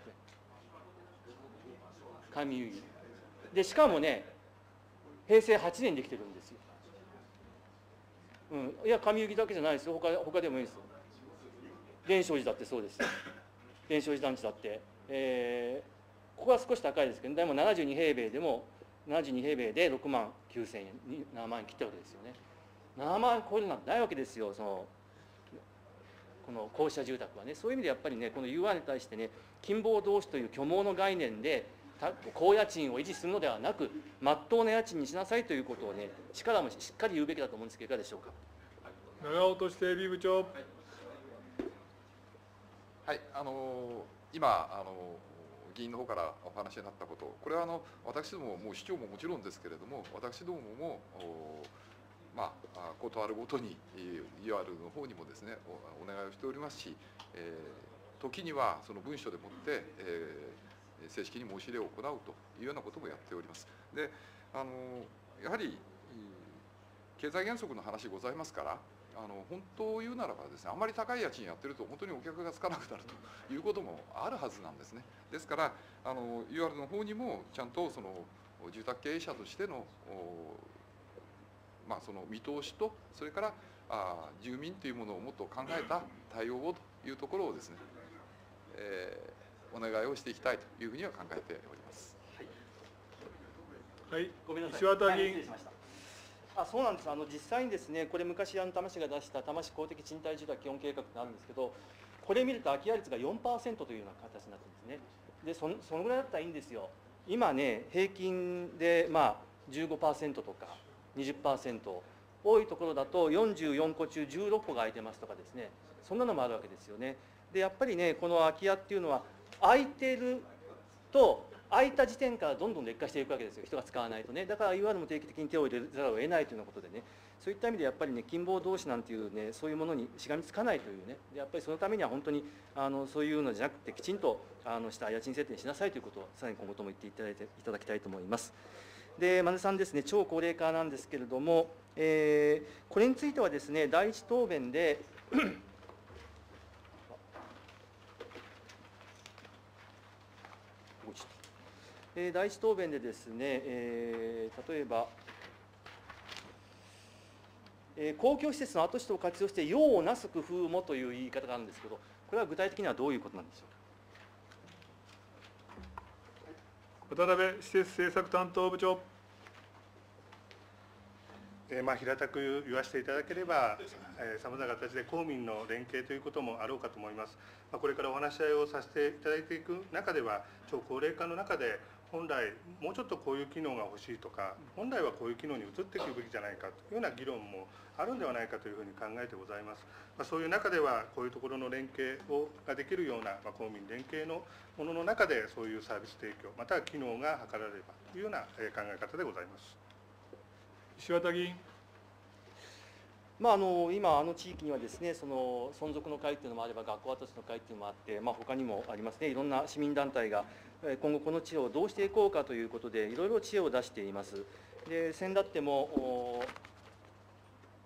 上遊戯で、しかもね平成8年にできてるんですよ。いや上遊戯だけじゃないですよ、他でもいいですよ。連勝寺だってそうですよ。連勝寺団地だって、ここは少し高いですけど、でも72平米でも72平米で6万9千円、7万円切ったわけですよね。7万円超えるなんてないわけですよ、この公社住宅はね。そういう意味でやっぱりね、この UR に対してね、近傍同士という虚妄の概念で高家賃を維持するのではなく、真っ当な家賃にしなさいということをね、力もしっかり言うべきだと思うんですけど、いかがでしょうか。 長尾俊整備部長。 はい、今議員の方からお話になったこと、これは私どももう市長ももちろんですけれども、私どももことあるごとに UR の方にもですねお願いをしておりますし、時にはその文書でもって、正式に申し入れを行うというようなこともやっております。でやはり経済原則の話ございますから、本当を言うならばですね、あんまり高い家賃やってると本当にお客がつかなくなるということもあるはずなんですね。ですからUR の方にもちゃんとその住宅経営者としてのその見通しと、それから住民というものをもっと考えた対応をというところをですね、お願いをしていきたいというふうには考えております。 はい、 ごめんなさい。 石渡議員。 失礼しました。そうなんです。実際にですね、これ昔多摩市が出した多摩市公的賃貸住宅基本計画ってあるんですけど、これ見ると空き家率が 4% というような形になってるんですね。でそのぐらいだったらいいんですよ。今ね、平均で15% とか 20%、多いところだと44戸中16戸が空いてますとかですね、そんなのもあるわけですよね。でやっぱりね、この空き家っていうのは空いてると空いた時点からどんどん劣化していくわけですよ、人が使わないとね。だから UR も定期的に手を入れざるを得ないというようなことでね、そういった意味でやっぱりね、近傍同士なんていうね、そういうものにしがみつかないというね、でやっぱりそのためには本当にそういうのじゃなくて、きちんとした家賃設定にしなさいということをさらに今後とも言っていただきたいと思います。で、真根さんですね、超高齢化なんですけれども、これについてはですね、第一答弁で第一答弁でですね、例えば、公共施設の跡地を活用して用をなす工夫もという言い方があるんですけど、これは具体的にはどういうことなんでしょうか。 渡辺施設政策担当部長。 平たく言わせていただければ、さまざまな形で公民の連携ということもあろうかと思います。これからお話し合いをさせていただいていく中では、超高齢化の中で、本来、もうちょっとこういう機能が欲しいとか、本来はこういう機能に移っていくべきじゃないかというような議論もあるんではないかというふうに考えてございます。そういう中では、こういうところの連携ができるような、公民連携のものの中で、そういうサービス提供、または機能が図られればというような考え方でございます。 石渡議員。 今地域にはですね、その存続の会っていうのもあれば、学校跡地の会っていうのもあって、他にもありますね、いろんな市民団体が今後この知恵をどうしていこうかということで、いろいろ知恵を出しています。で先だっても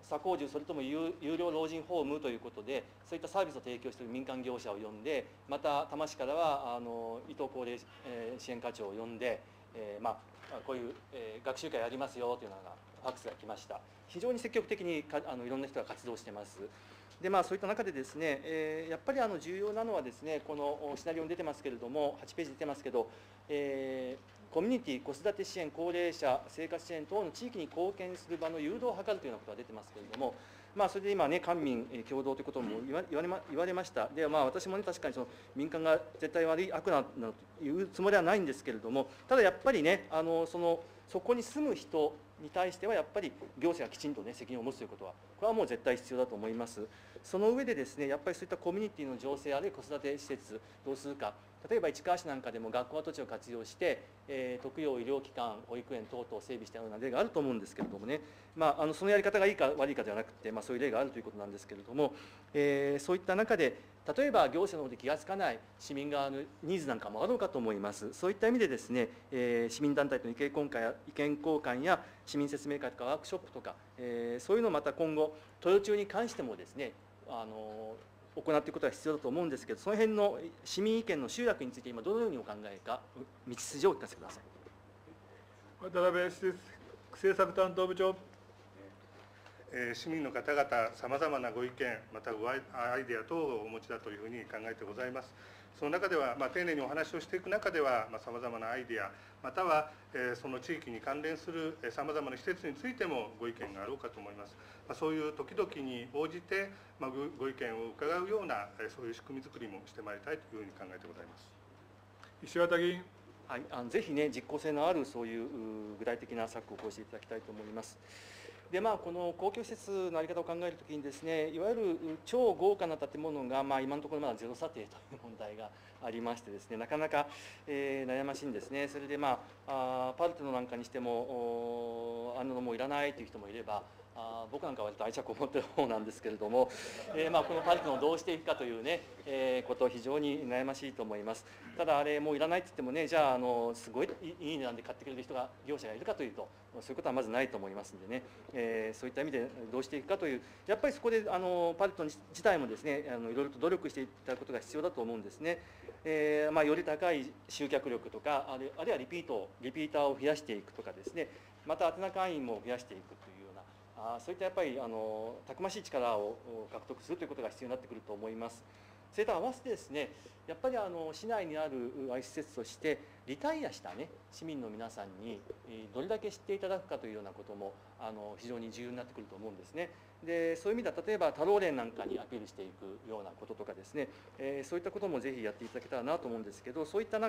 左工住それとも有料老人ホームということで、そういったサービスを提供している民間業者を呼んで、また多摩市からは伊藤高齢支援課長を呼んで、こういう学習会やりますよというのがファックスが来ました。非常に積極的にいろんな人が活動してます。でそういった中でですね、やっぱり重要なのはですね、このシナリオに出てますけれども、8ページ出てますけど、コミュニティ、子育て支援、高齢者、生活支援等の地域に貢献する場の誘導を図るというようなことが出てますけれども、それで今ね、官民共同ということも言われました。で、私もね、確かにその民間が絶対悪い悪なというつもりはないんですけれども、ただやっぱりね、そこに住む人に対してはやっぱり行政がきちんとね、責任を持つということは、これはもう絶対必要だと思います。その上でですね、やっぱりそういったコミュニティの情勢、あるいは子育て施設、どうするか、例えば市川市なんかでも学校跡地を活用して、特養医療機関、保育園等々を整備したような例があると思うんですけれどもね、そのやり方がいいか悪いかではなくて、そういう例があるということなんですけれども、そういった中で、例えば行政の方で気が付かない市民側のニーズなんかもあろうかと思います。そういった意味でですね、市民団体との意見交換や市民説明会とかワークショップとか、そういうのをまた今後、豊中に関してもですね、行っていくことが必要だと思うんですけど、その辺の市民意見の集約について今どのようにお考えか、道筋をお聞かせください。 渡辺施設政策担当部長。 市民の方々、さまざまなご意見、またアイデア等をお持ちだというふうに考えてございます。その中では、丁寧にお話をしていく中では、さまざまなアイデア、またはその地域に関連するさまざまな施設についてもご意見があろうかと思います。そういう時々に応じて、ご意見を伺うような、そういう仕組み作りもしてまいりたいというふうに考えてございます。 石渡議員。 はい、ぜひね、実効性のあるそういう具体的な策を講じていただきたいと思います。でこの公共施設の在り方を考えるときにですね、いわゆる超豪華な建物が、今のところまだゼロ査定という問題がありましてですね、なかなか、悩ましいんですね。それでパルテノなんかにしてもあんなのもういらないという人もいれば、僕なんかは割と愛着を持っている方なんですけれども、このパルテノをどうしていくかというね、こと非常に悩ましいと思います。ただあれもういらないって言ってもね、じゃあすごいいい値段で買ってくれる業者がいるかというと、そういうことはまずないと思いますんでね、そういった意味でどうしていくかという、やっぱりそこでパルテノ自体もですね、いろいろと努力していただくことが必要だと思うんですね。より高い集客力とか、あるいはリピーターを増やしていくとかですね、また宛名会員も増やしていくというような、そういったやっぱりたくましい力を獲得するということが必要になってくると思います。それと合わせてですね、やっぱり市内にある施設としてリタイアしたね市民の皆さんにどれだけ知っていただくかというようなことも非常に重要になってくると思うんですね。でそういう意味では例えば太郎連なんかにアピールしていくようなこととかですね、そういったこともぜひやっていただけたらなと思うんですけど、そういった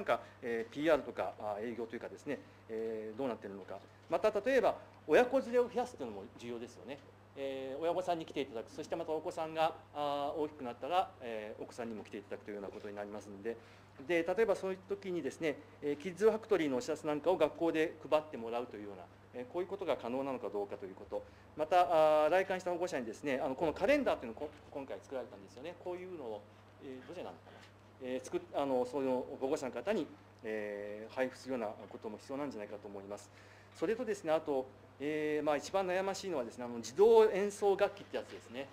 PR とか営業というかですね、どうなっているのか、また例えば親子連れを増やすというのも重要ですよね。親御さんに来ていただく、そしてまたお子さんが大きくなったら奥さんにも来ていただくというようなことになりますので、例えばそういう時にですね、キッズファクトリーのお知らせなんかを学校で配ってもらうというような、こういうことが可能なのかどうかということ、また来館した保護者にですね、このカレンダーというのを今回作られたんですよね。こういうのを、どちらなのかな、そういう保護者の方に配布するようなことも必要なんじゃないかと思います。それとですね、あと一番悩ましいのはですね、自動演奏楽器ってやつですね。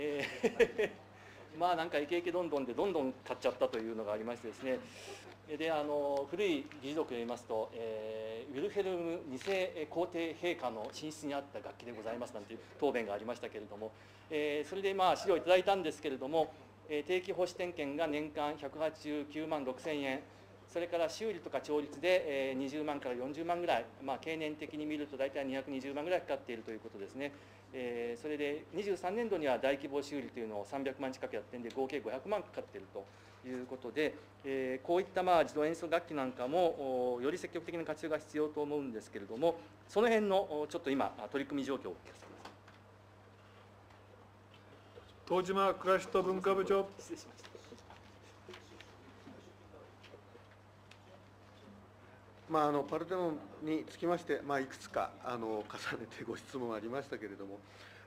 なんかイケイケどんどんでどんどん買っちゃったというのがありましてですね、で古い議事録を読みますと、ウィルヘルム2世皇帝陛下の寝室にあった楽器でございますなんていう答弁がありましたけれども、それで資料をいただいたんですけれども、定期保守点検が年間189万6000円、それから修理とか調律で20万から40万ぐらい、経年的に見ると大体220万ぐらいかかっているということですね。それで23年度には大規模修理というのを300万近くやってるんで、合計500万かかっているということで、こういった自動演奏楽器なんかもより積極的な活用が必要と思うんですけれども、その辺のちょっと今取り組み状況をお聞かせください。 東島暮らしと文化部長。 失礼しました。 パルテノンにつきまして、いくつか重ねてご質問がありましたけれども、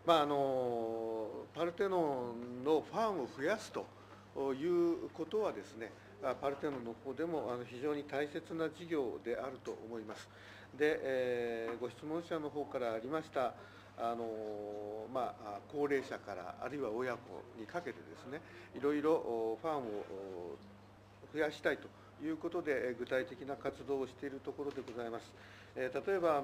パルテノンのファンを増やすということはですね、パルテノンの方でも非常に大切な事業であると思います。で、ご質問者の方からありました高齢者からあるいは親子にかけてですね、いろいろファンを増やしたいということで具体的な活動をしているところでございます。例えば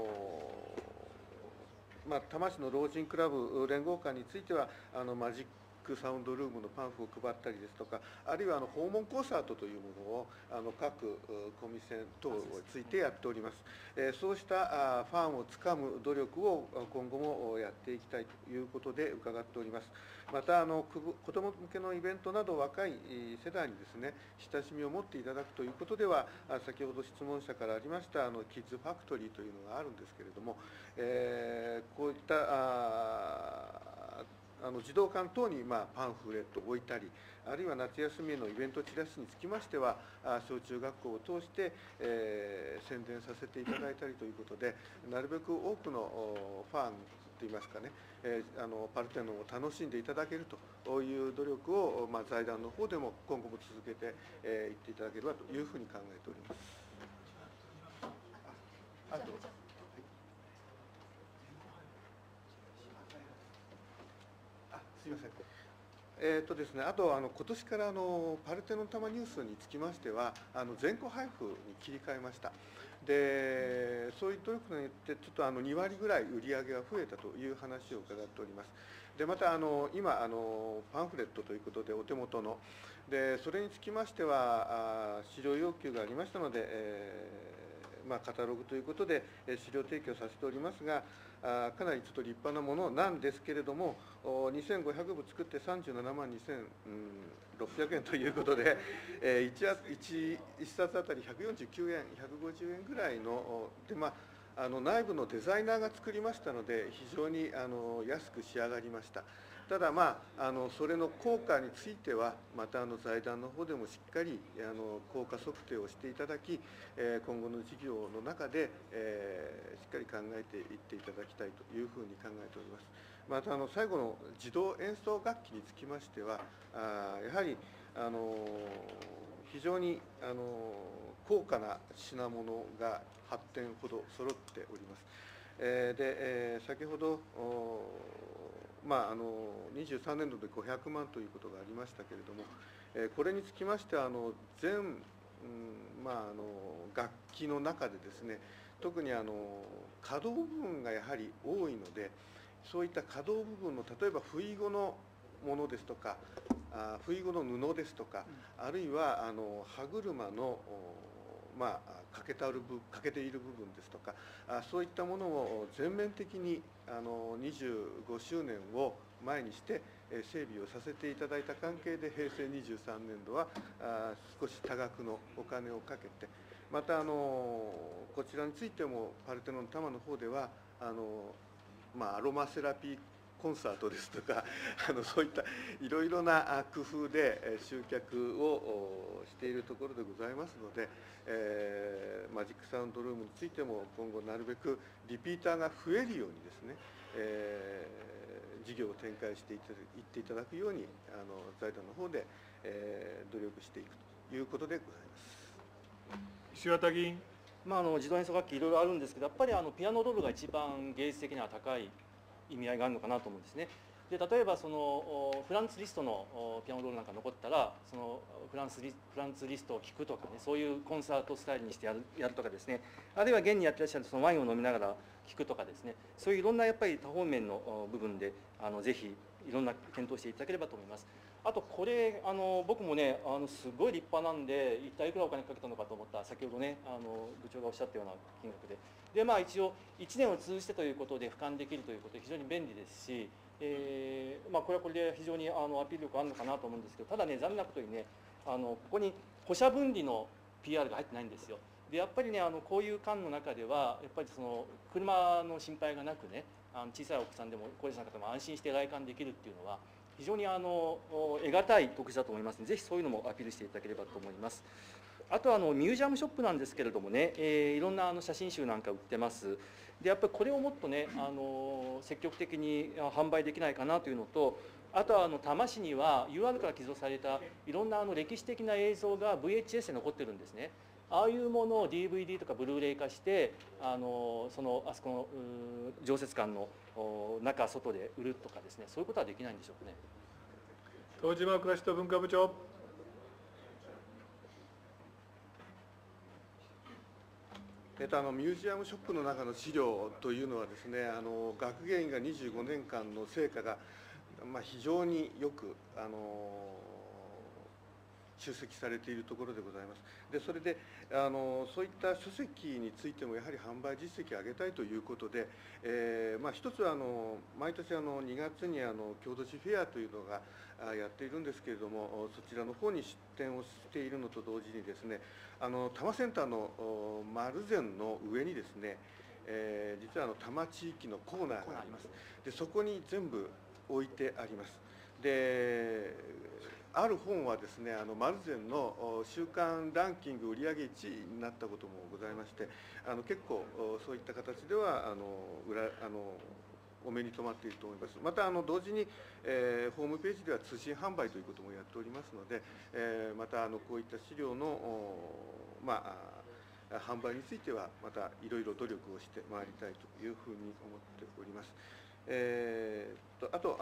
多摩市の老人クラブ連合会についてはマジックサウンドルームのパンフを配ったりですとか、あるいは訪問コンサートというものを各コミセン等についてやっております。そうしたファンをつかむ努力を今後もやっていきたいということで伺っております。また子ども向けのイベントなど若い世代にですね親しみを持っていただくということでは、先ほど質問者からありましたキッズファクトリーというのがあるんですけれども、こういった児童館等にパンフレットを置いたり、あるいは夏休みのイベントチラシにつきましては小中学校を通して、宣伝させていただいたりということで、なるべく多くのファンといいますかね、パルテノンを楽しんでいただけるという努力を、財団の方でも今後も続けていっていただければというふうに考えております。すみません。ですね、あと今年からパルテノン多摩ニュースにつきましては全校配布に切り替えました。でそういう努力によってちょっと2割ぐらい売り上げが増えたという話を伺っております。でまた今パンフレットということでお手元のでそれにつきましては資料要求がありましたので、カタログということで資料提供させておりますが、かなりちょっと立派なものなんですけれども、2500部作って37万2600円ということで、1冊あたり149円、150円ぐらいの、で内部のデザイナーが作りましたので、非常に安く仕上がりました。ただ、それの効果については、また財団の方でもしっかり効果測定をしていただき、今後の事業の中で、しっかり考えていっていただきたいというふうに考えております。また最後の児童演奏楽器につきましては、やはり非常に高価な品物が8点ほど揃っております。で先ほど23年度で500万ということがありましたけれども、これにつきましては全、楽器の中でですね、特に可動部分がやはり多いので、そういった可動部分の例えば不意語のものですとか、不意語の布ですとか、あるいは歯車の欠けている部分ですとか、そういったものを全面的に25周年を前にして整備をさせていただいた関係で、平成23年度は少し多額のお金をかけて、またこちらについてもパルテノン多摩の方ではアロマセラピーコンサートですとかそういったいろいろな工夫で集客をしているところでございますので、マジックサウンドルームについても今後なるべくリピーターが増えるようにですね、事業を展開していっていただくように財団の方で努力していくということでございます。 石渡議員。 児童演奏楽器いろいろあるんですけど、やっぱりピアノロールが一番芸術的には高い意味合いがあるのかなと思うんですね。で例えばフランツ・リストのピアノロールなんか残ったら、そのフランツ・リストを聴くとかね、そういうコンサートスタイルにしてやるとかですね、あるいは現にやってらっしゃるそのワインを飲みながら聴くとかですね、そういういろんなやっぱり多方面の部分でぜひいろんな検討していただければと思います。あとこれ僕もねすごい立派なんで、一体いくらお金かけたのかと思った、先ほどね部長がおっしゃったような金額で、一応1年を通じてということで俯瞰できるということで非常に便利ですし、これはこれで非常にアピール力あるのかなと思うんですけど、ただね、残念なことにねここに歩車分離の PR が入ってないんですよ。でやっぱりねこういう館の中ではやっぱりその車の心配がなくね、小さいお子さんでも高齢者の方も安心して来館できるっていうのは非常に得難い特殊だと思いますので、ぜひそういうのもアピールしていただければと思います。あとミュージアムショップなんですけれどもね、いろんな写真集なんか売ってます。でやっぱりこれをもっとね積極的に販売できないかなというのと、あとは多摩市には UR から寄贈されたいろんな歴史的な映像が VHS で残ってるんですね。 ああいうものを DVD とかブルーレイ化してあそこの常設館の中外で売るとかですね、そういうことはできないんでしょうかね。 東島暮らしと文化部長。 ミュージアムショップの中の資料というのはですね、学芸員が25年間の成果が、非常によく集積されているところでございます。でそれでそういった書籍についてもやはり販売実績を上げたいということで、一つは毎年2月に郷土史フェアというのがやっているんですけれども、そちらの方に出展をしているのと同時にですね、多摩センターの丸善の上にですね、実は多摩地域のコーナーがあります。でそこに全部置いてあります。である本はですね、丸善の週間ランキング売上1位になったこともございまして、結構そういった形ではお目に留まっていると思います。また同時に、ホームページでは通信販売ということもやっておりますので、またこういった資料の販売についてはまたいろいろ努力をしてまいりたいというふうに思っております。あと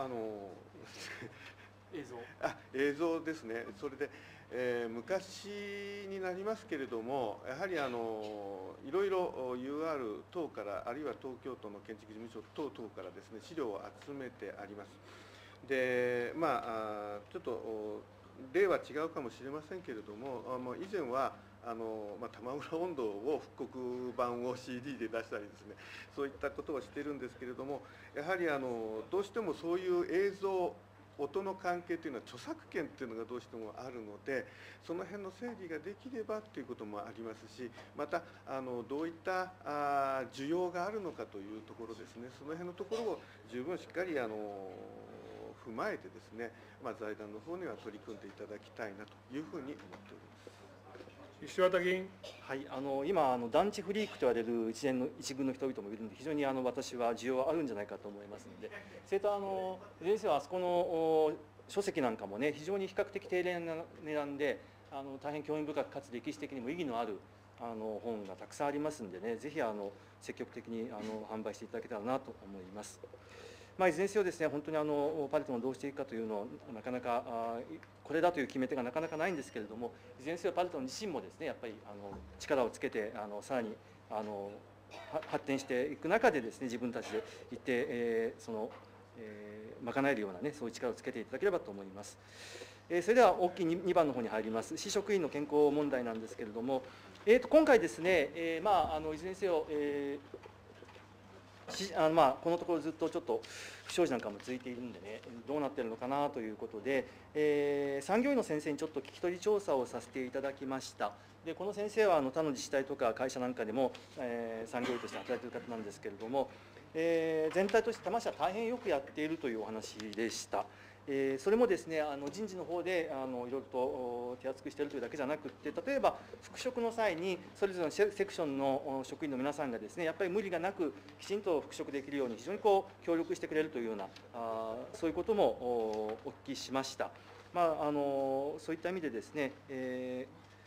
映像ですね。それで、昔になりますけれども、やはりいろいろ UR 等から、あるいは東京都の建築事務所等々からですね、資料を集めてあります。でちょっと例は違うかもしれませんけれども、以前は玉浦音頭を復刻版を CD で出したりですね、そういったことをしているんですけれども、やはりどうしてもそういう映像音の関係というのは著作権というのがどうしてもあるので、その辺の整理ができればということもありますし、またどういった需要があるのかというところですね、その辺のところを十分しっかり踏まえてですね、財団の方には取り組んでいただきたいなというふうに思っております。 石渡議員。 はい、今団地フリークと言われる一軍の人々もいるので、非常に私は需要あるんじゃないかと思いますので、それと先生はあそこの書籍なんかもね、非常に比較的低廉な値段で大変興味深くかつ歴史的にも意義のある本がたくさんありますんでね、ぜひ積極的に販売していただけたらなと思います。いずれにせよですね、本当にパレットをどうしていくかというのをなかなかこれだという決め手がなかなかないんですけれども、いずれにせよパレット自身もですね、やっぱり力をつけてさらに発展していく中でですね、自分たちで一定賄えるようなね、そういう力をつけていただければと思います。それでは大きい2番の方に入ります。市職員の健康問題なんですけれども、今回ですね、いずれにせよこのところずっとちょっと不祥事なんかも続いているんでね、どうなってるのかなということで、産業医の先生にちょっと聞き取り調査をさせていただきました。でこの先生は他の自治体とか会社なんかでも、産業医として働いている方なんですけれども、全体として多摩市は大変よくやっているというお話でした。それもですね、人事の方でいろいろと手厚くしているというだけじゃなくて、例えば復職の際にそれぞれのセクションの職員の皆さんがですね、やっぱり無理がなくきちんと復職できるように非常に協力してくれるというようなそういうこともお聞きしました。そういった意味でですね、メ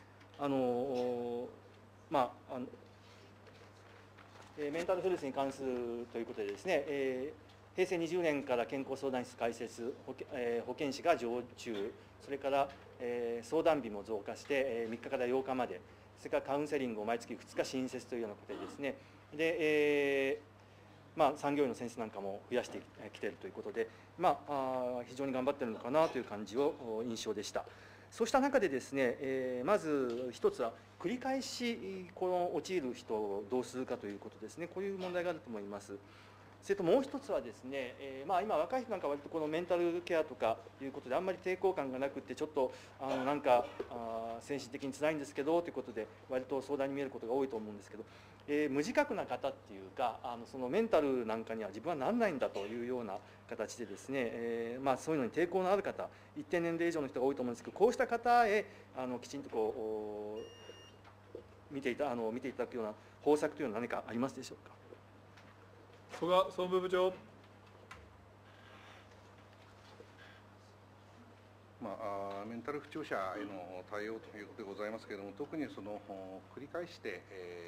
ンタルヘルスに関するということでですね、平成20年から健康相談室開設、保健師が常駐、それから、相談日も増加して、3日から8日まで、それからカウンセリングを毎月2日新設というようなことでですね、で、産業医の先生なんかも増やしてきているということで、非常に頑張っているのかなという感じを印象でした。そうした中でですね、まず一つは繰り返し陥る人をどうするかということですね、こういう問題があると思います。それともう一つはですね、今若い人なんか割とこのメンタルケアとかいうことであんまり抵抗感がなくって、ちょっとなんか精神的に辛いんですけどということで割と相談に見えることが多いと思うんですけど、無自覚な方っていうかそのメンタルなんかには自分はなんないんだというような形でですね、そういうのに抵抗のある方、一定年齢以上の人が多いと思うんですけど、こうした方へきちんと見ていただくような方策というのは何かありますでしょうか。 曽我総務部長。 メンタル不調者への対応ということでございますけれども、特にその繰り返して、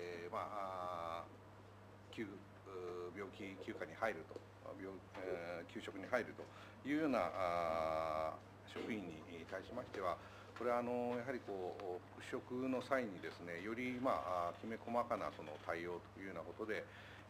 病気休暇に入ると、休職に入るというような職員に対しましては、これはやはり復職の際にですね、よりきめ細かなその対応というようなことで、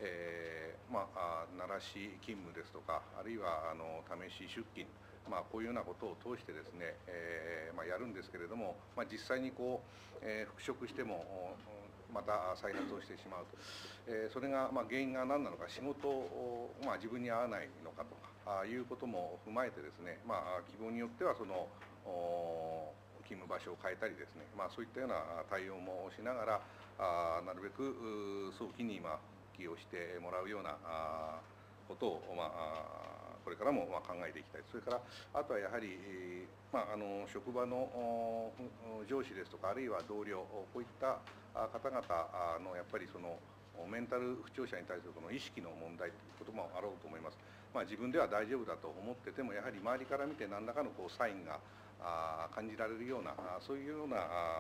慣らし勤務ですとか、あるいは試し出勤、こういうようなことを通してですね、やるんですけれども、実際に復職してもまた再発をしてしまうと、それが原因が何なのか、仕事を自分に合わないのかとかいうことも踏まえてですね、希望によってはその勤務場所を変えたりですね、そういったような対応もしながら、なるべく早期に起用してもらうようなことを、これからも考えていきたい。それからあとはやはり、職場の上司ですとか、あるいは同僚、こういった方々のやっぱりそのメンタル不調者に対するこの意識の問題ということもあろうと思います。自分では大丈夫だと思ってても、やはり周りから見て何らかのサインが感じられるような、そういうような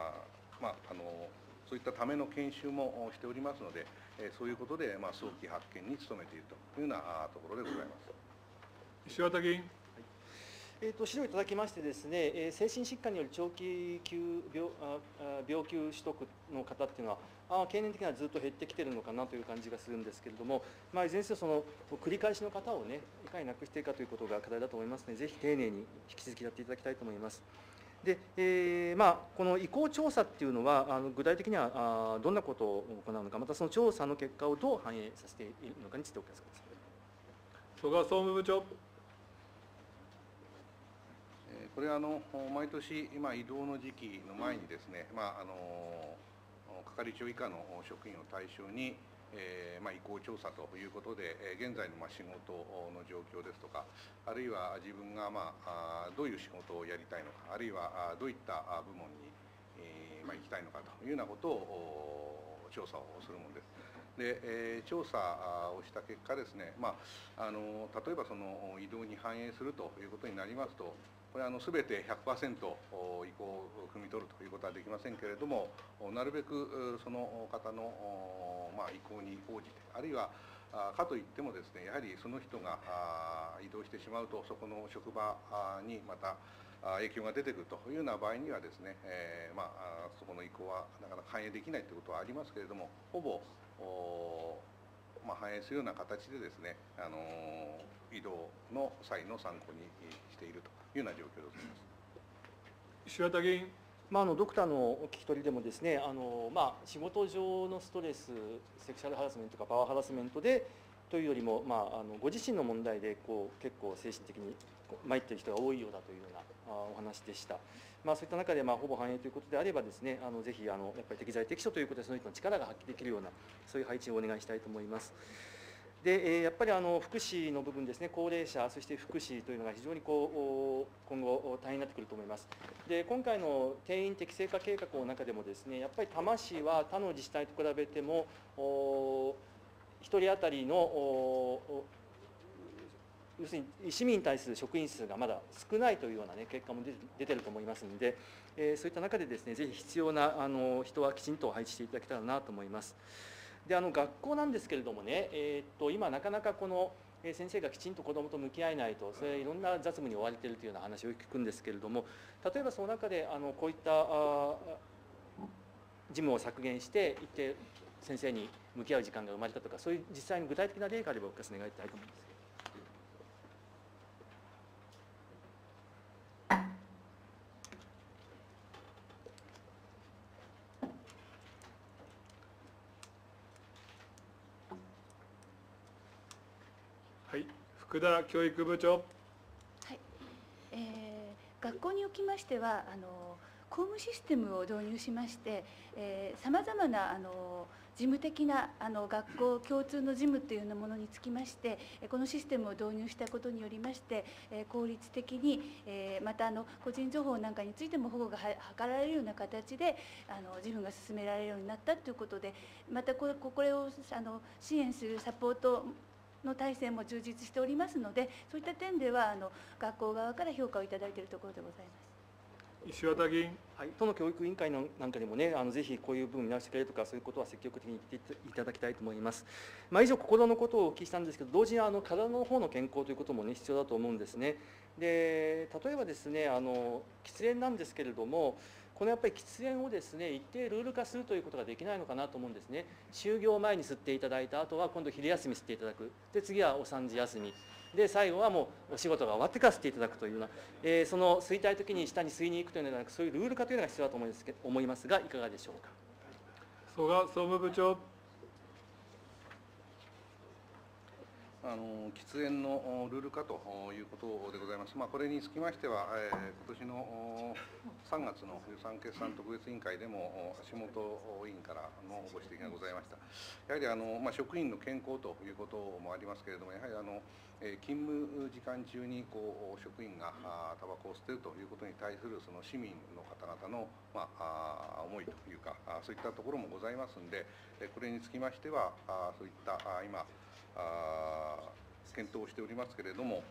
そういったための研修もしておりますので、そういうことで早期発見に努めているというようなところでございます。 石渡議員。 資料いただきましてですね、精神疾患による長期病休取得の方っていうのは、経年的にはずっと減ってきているのかなという感じがするんですけれども、いずれにせよその繰り返しの方をね、いかになくしていくかということが課題だと思いますので、ぜひ丁寧に引き続きやっていただきたいと思います。で、この意向調査っていうのは、具体的にはどんなことを行うのか、またその調査の結果をどう反映させているのかについてお聞かせください。 曽我総務部長。 これは毎年、異動の時期の前にですね、係長以下の職員を対象に、意向調査ということで、現在の仕事の状況ですとか、あるいは自分がどういう仕事をやりたいのか、あるいはどういった部門に行きたいのかというようなことを調査をするものです。で、調査をした結果ですね、例えばその異動に反映するということになりますと、これは全て 100% 意向を汲み取るということはできませんけれども、なるべくその方の意向に応じて、あるいはかといってもですね、やはりその人が移動してしまうと、そこの職場にまた影響が出てくるというような場合にはですね、そこの意向はなかなか反映できないということはありますけれども、ほぼ反映するような形でですね、移動の際の参考にしているというような状況でございます。 石渡議員。 ドクターのお聞き取りでもですね、仕事上のストレス、セクシャルハラスメントとかパワーハラスメントでというよりも、ご自身の問題で結構精神的に参っている人が多いようだというようなお話でした。そういった中でほぼ反映ということであればですね、ぜひやっぱり適材適所ということでその人の力が発揮できるようなそういう配置をお願いしたいと思います。で、やっぱり福祉の部分ですね、高齢者、そして福祉というのが非常に今後大変になってくると思います。で、今回の定員適正化計画の中でもですね、やっぱり多摩市は他の自治体と比べても1人当たりの要するに市民に対する職員数がまだ少ないというような、結果も出ていると思いますので、そういった中でですね、ぜひ必要な人はきちんと配置していただけたらなと思います。で、学校なんですけれどもね、今なかなかこの先生がきちんと子どもと向き合えないと、それいろんな雑務に追われているというような話を聞くんですけれども、例えばその中でこういった事務を削減して一定先生に向き合う時間が生まれたとか、そういう実際に具体的な例があればお聞かせ願いたいと思います。 はい、福田教育部長。 はい、学校におきましては公務システムを導入しましてさまざまな事務的な学校共通の事務というようなものにつきましてこのシステムを導入したことによりまして効率的にまた個人情報なんかについても保護が図られるような形で事務が進められるようになったということで、またこれを支援するサポートの体制も充実しておりますので、そういった点では学校側から評価をいただいているところでございます。 石渡議員。 はい、都の教育委員会のなんかにもね、ぜひこういう部分見直してくれるとか、そういうことは積極的に言っていただきたいと思います。以上、心のことをお聞きしたんですけど、同時に体の方の健康ということもね、必要だと思うんですね。で、例えばですね、喫煙なんですけれども、このやっぱり喫煙をですね、一定ルール化するということができないのかなと思うんですね。就業前に吸っていただいた後は、今度昼休み吸っていただく。で、次はお3時休み。で、最後はもうお仕事が終わってから吸っていただくというような、その吸いたいときに下に吸いに行くというのではなく、そういうルール化というのが必要だと思いますが、いかがでしょうか。 曽我総務部長。 喫煙のルール化ということでございます。これにつきましては、今年の3月の予算決算特別委員会でも橋本委員からのご指摘がございました。やはり職員の健康ということもありますけれども、やはり勤務時間中に職員がタバコを吸っているということに対するその市民の方々の思いというか、そういったところもございますので、これにつきましては、そういった今、検討しておりますけれども、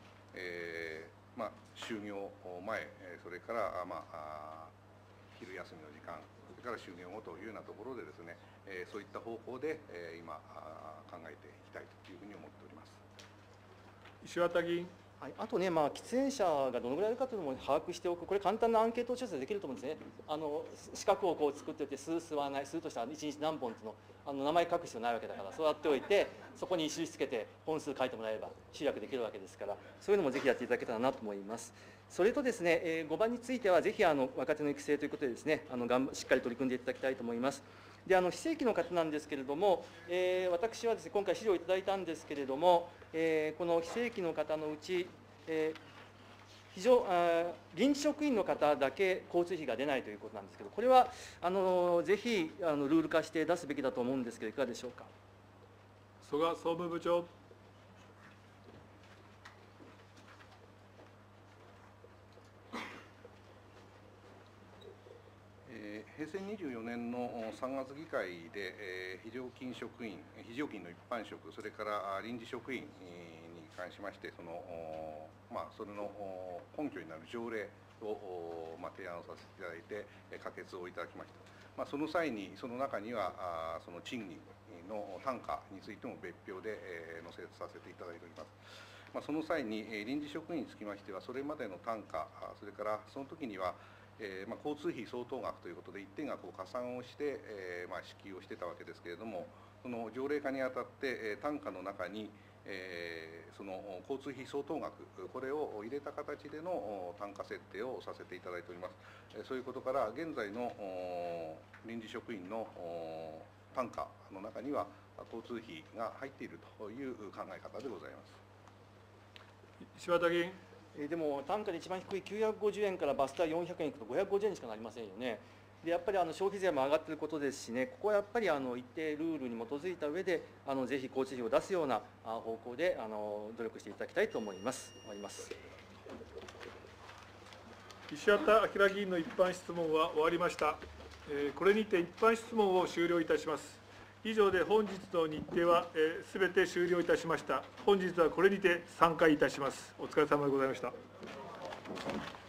就業前、それから、昼休みの時間、それから就業後というようなところでですね、そういった方向で、今考えていきたいというふうに思っております。 石渡議員。 はい、あとね、喫煙者がどのぐらいいるかというのも把握しておく、これ、簡単なアンケート調査できると思うんですね。資格を作っておいて、吸う、吸わない、吸うとしたら1日何本っていうの名前書く必要ないわけだから、そうやっておいて、そこに印つけて、本数書いてもらえれば集約できるわけですから、そういうのもぜひやっていただけたらなと思います。それとですね、5番については、ぜひ若手の育成ということでですね、しっかり取り組んでいただきたいと思います。で、非正規の方なんですけれども、私はですね、今回資料をいただいたんですけれども、この非正規の方のうち、臨時職員の方だけ交通費が出ないということなんですけど、これはぜひルール化して出すべきだと思うんですけど、いかがでしょうか。 曽我総務部長。 平成24年の3月議会で、非常勤の一般職、それから臨時職員に関しまして、それの根拠になる条例を提案させていただいて、可決をいただきました。その際に、その中には、その賃金の単価についても別表で載せさせていただいております。その際に、臨時職員につきましては、それまでの単価、それからその時には、交通費相当額ということで一定額を加算をして、支給をしてたわけですけれども、その条例化にあたって単価の中に、その交通費相当額、これを入れた形での単価設定をさせていただいております。そういうことから、現在の臨時職員の単価の中には交通費が入っているという考え方でございます。 石渡議員。 でも単価で一番低い950円からバスター400円いくと550円にしかなりませんよね。でやっぱり消費税も上がっていることですしね、ここはやっぱり一定ルールに基づいた上でぜひ交通費を出すような方向で努力していただきたいと思います。終わります。 石渡明議員の一般質問は終わりました。これにて一般質問を終了いたします。以上で本日の日程はすべて終了いたしました。本日はこれにて散会いたします。お疲れ様でございました。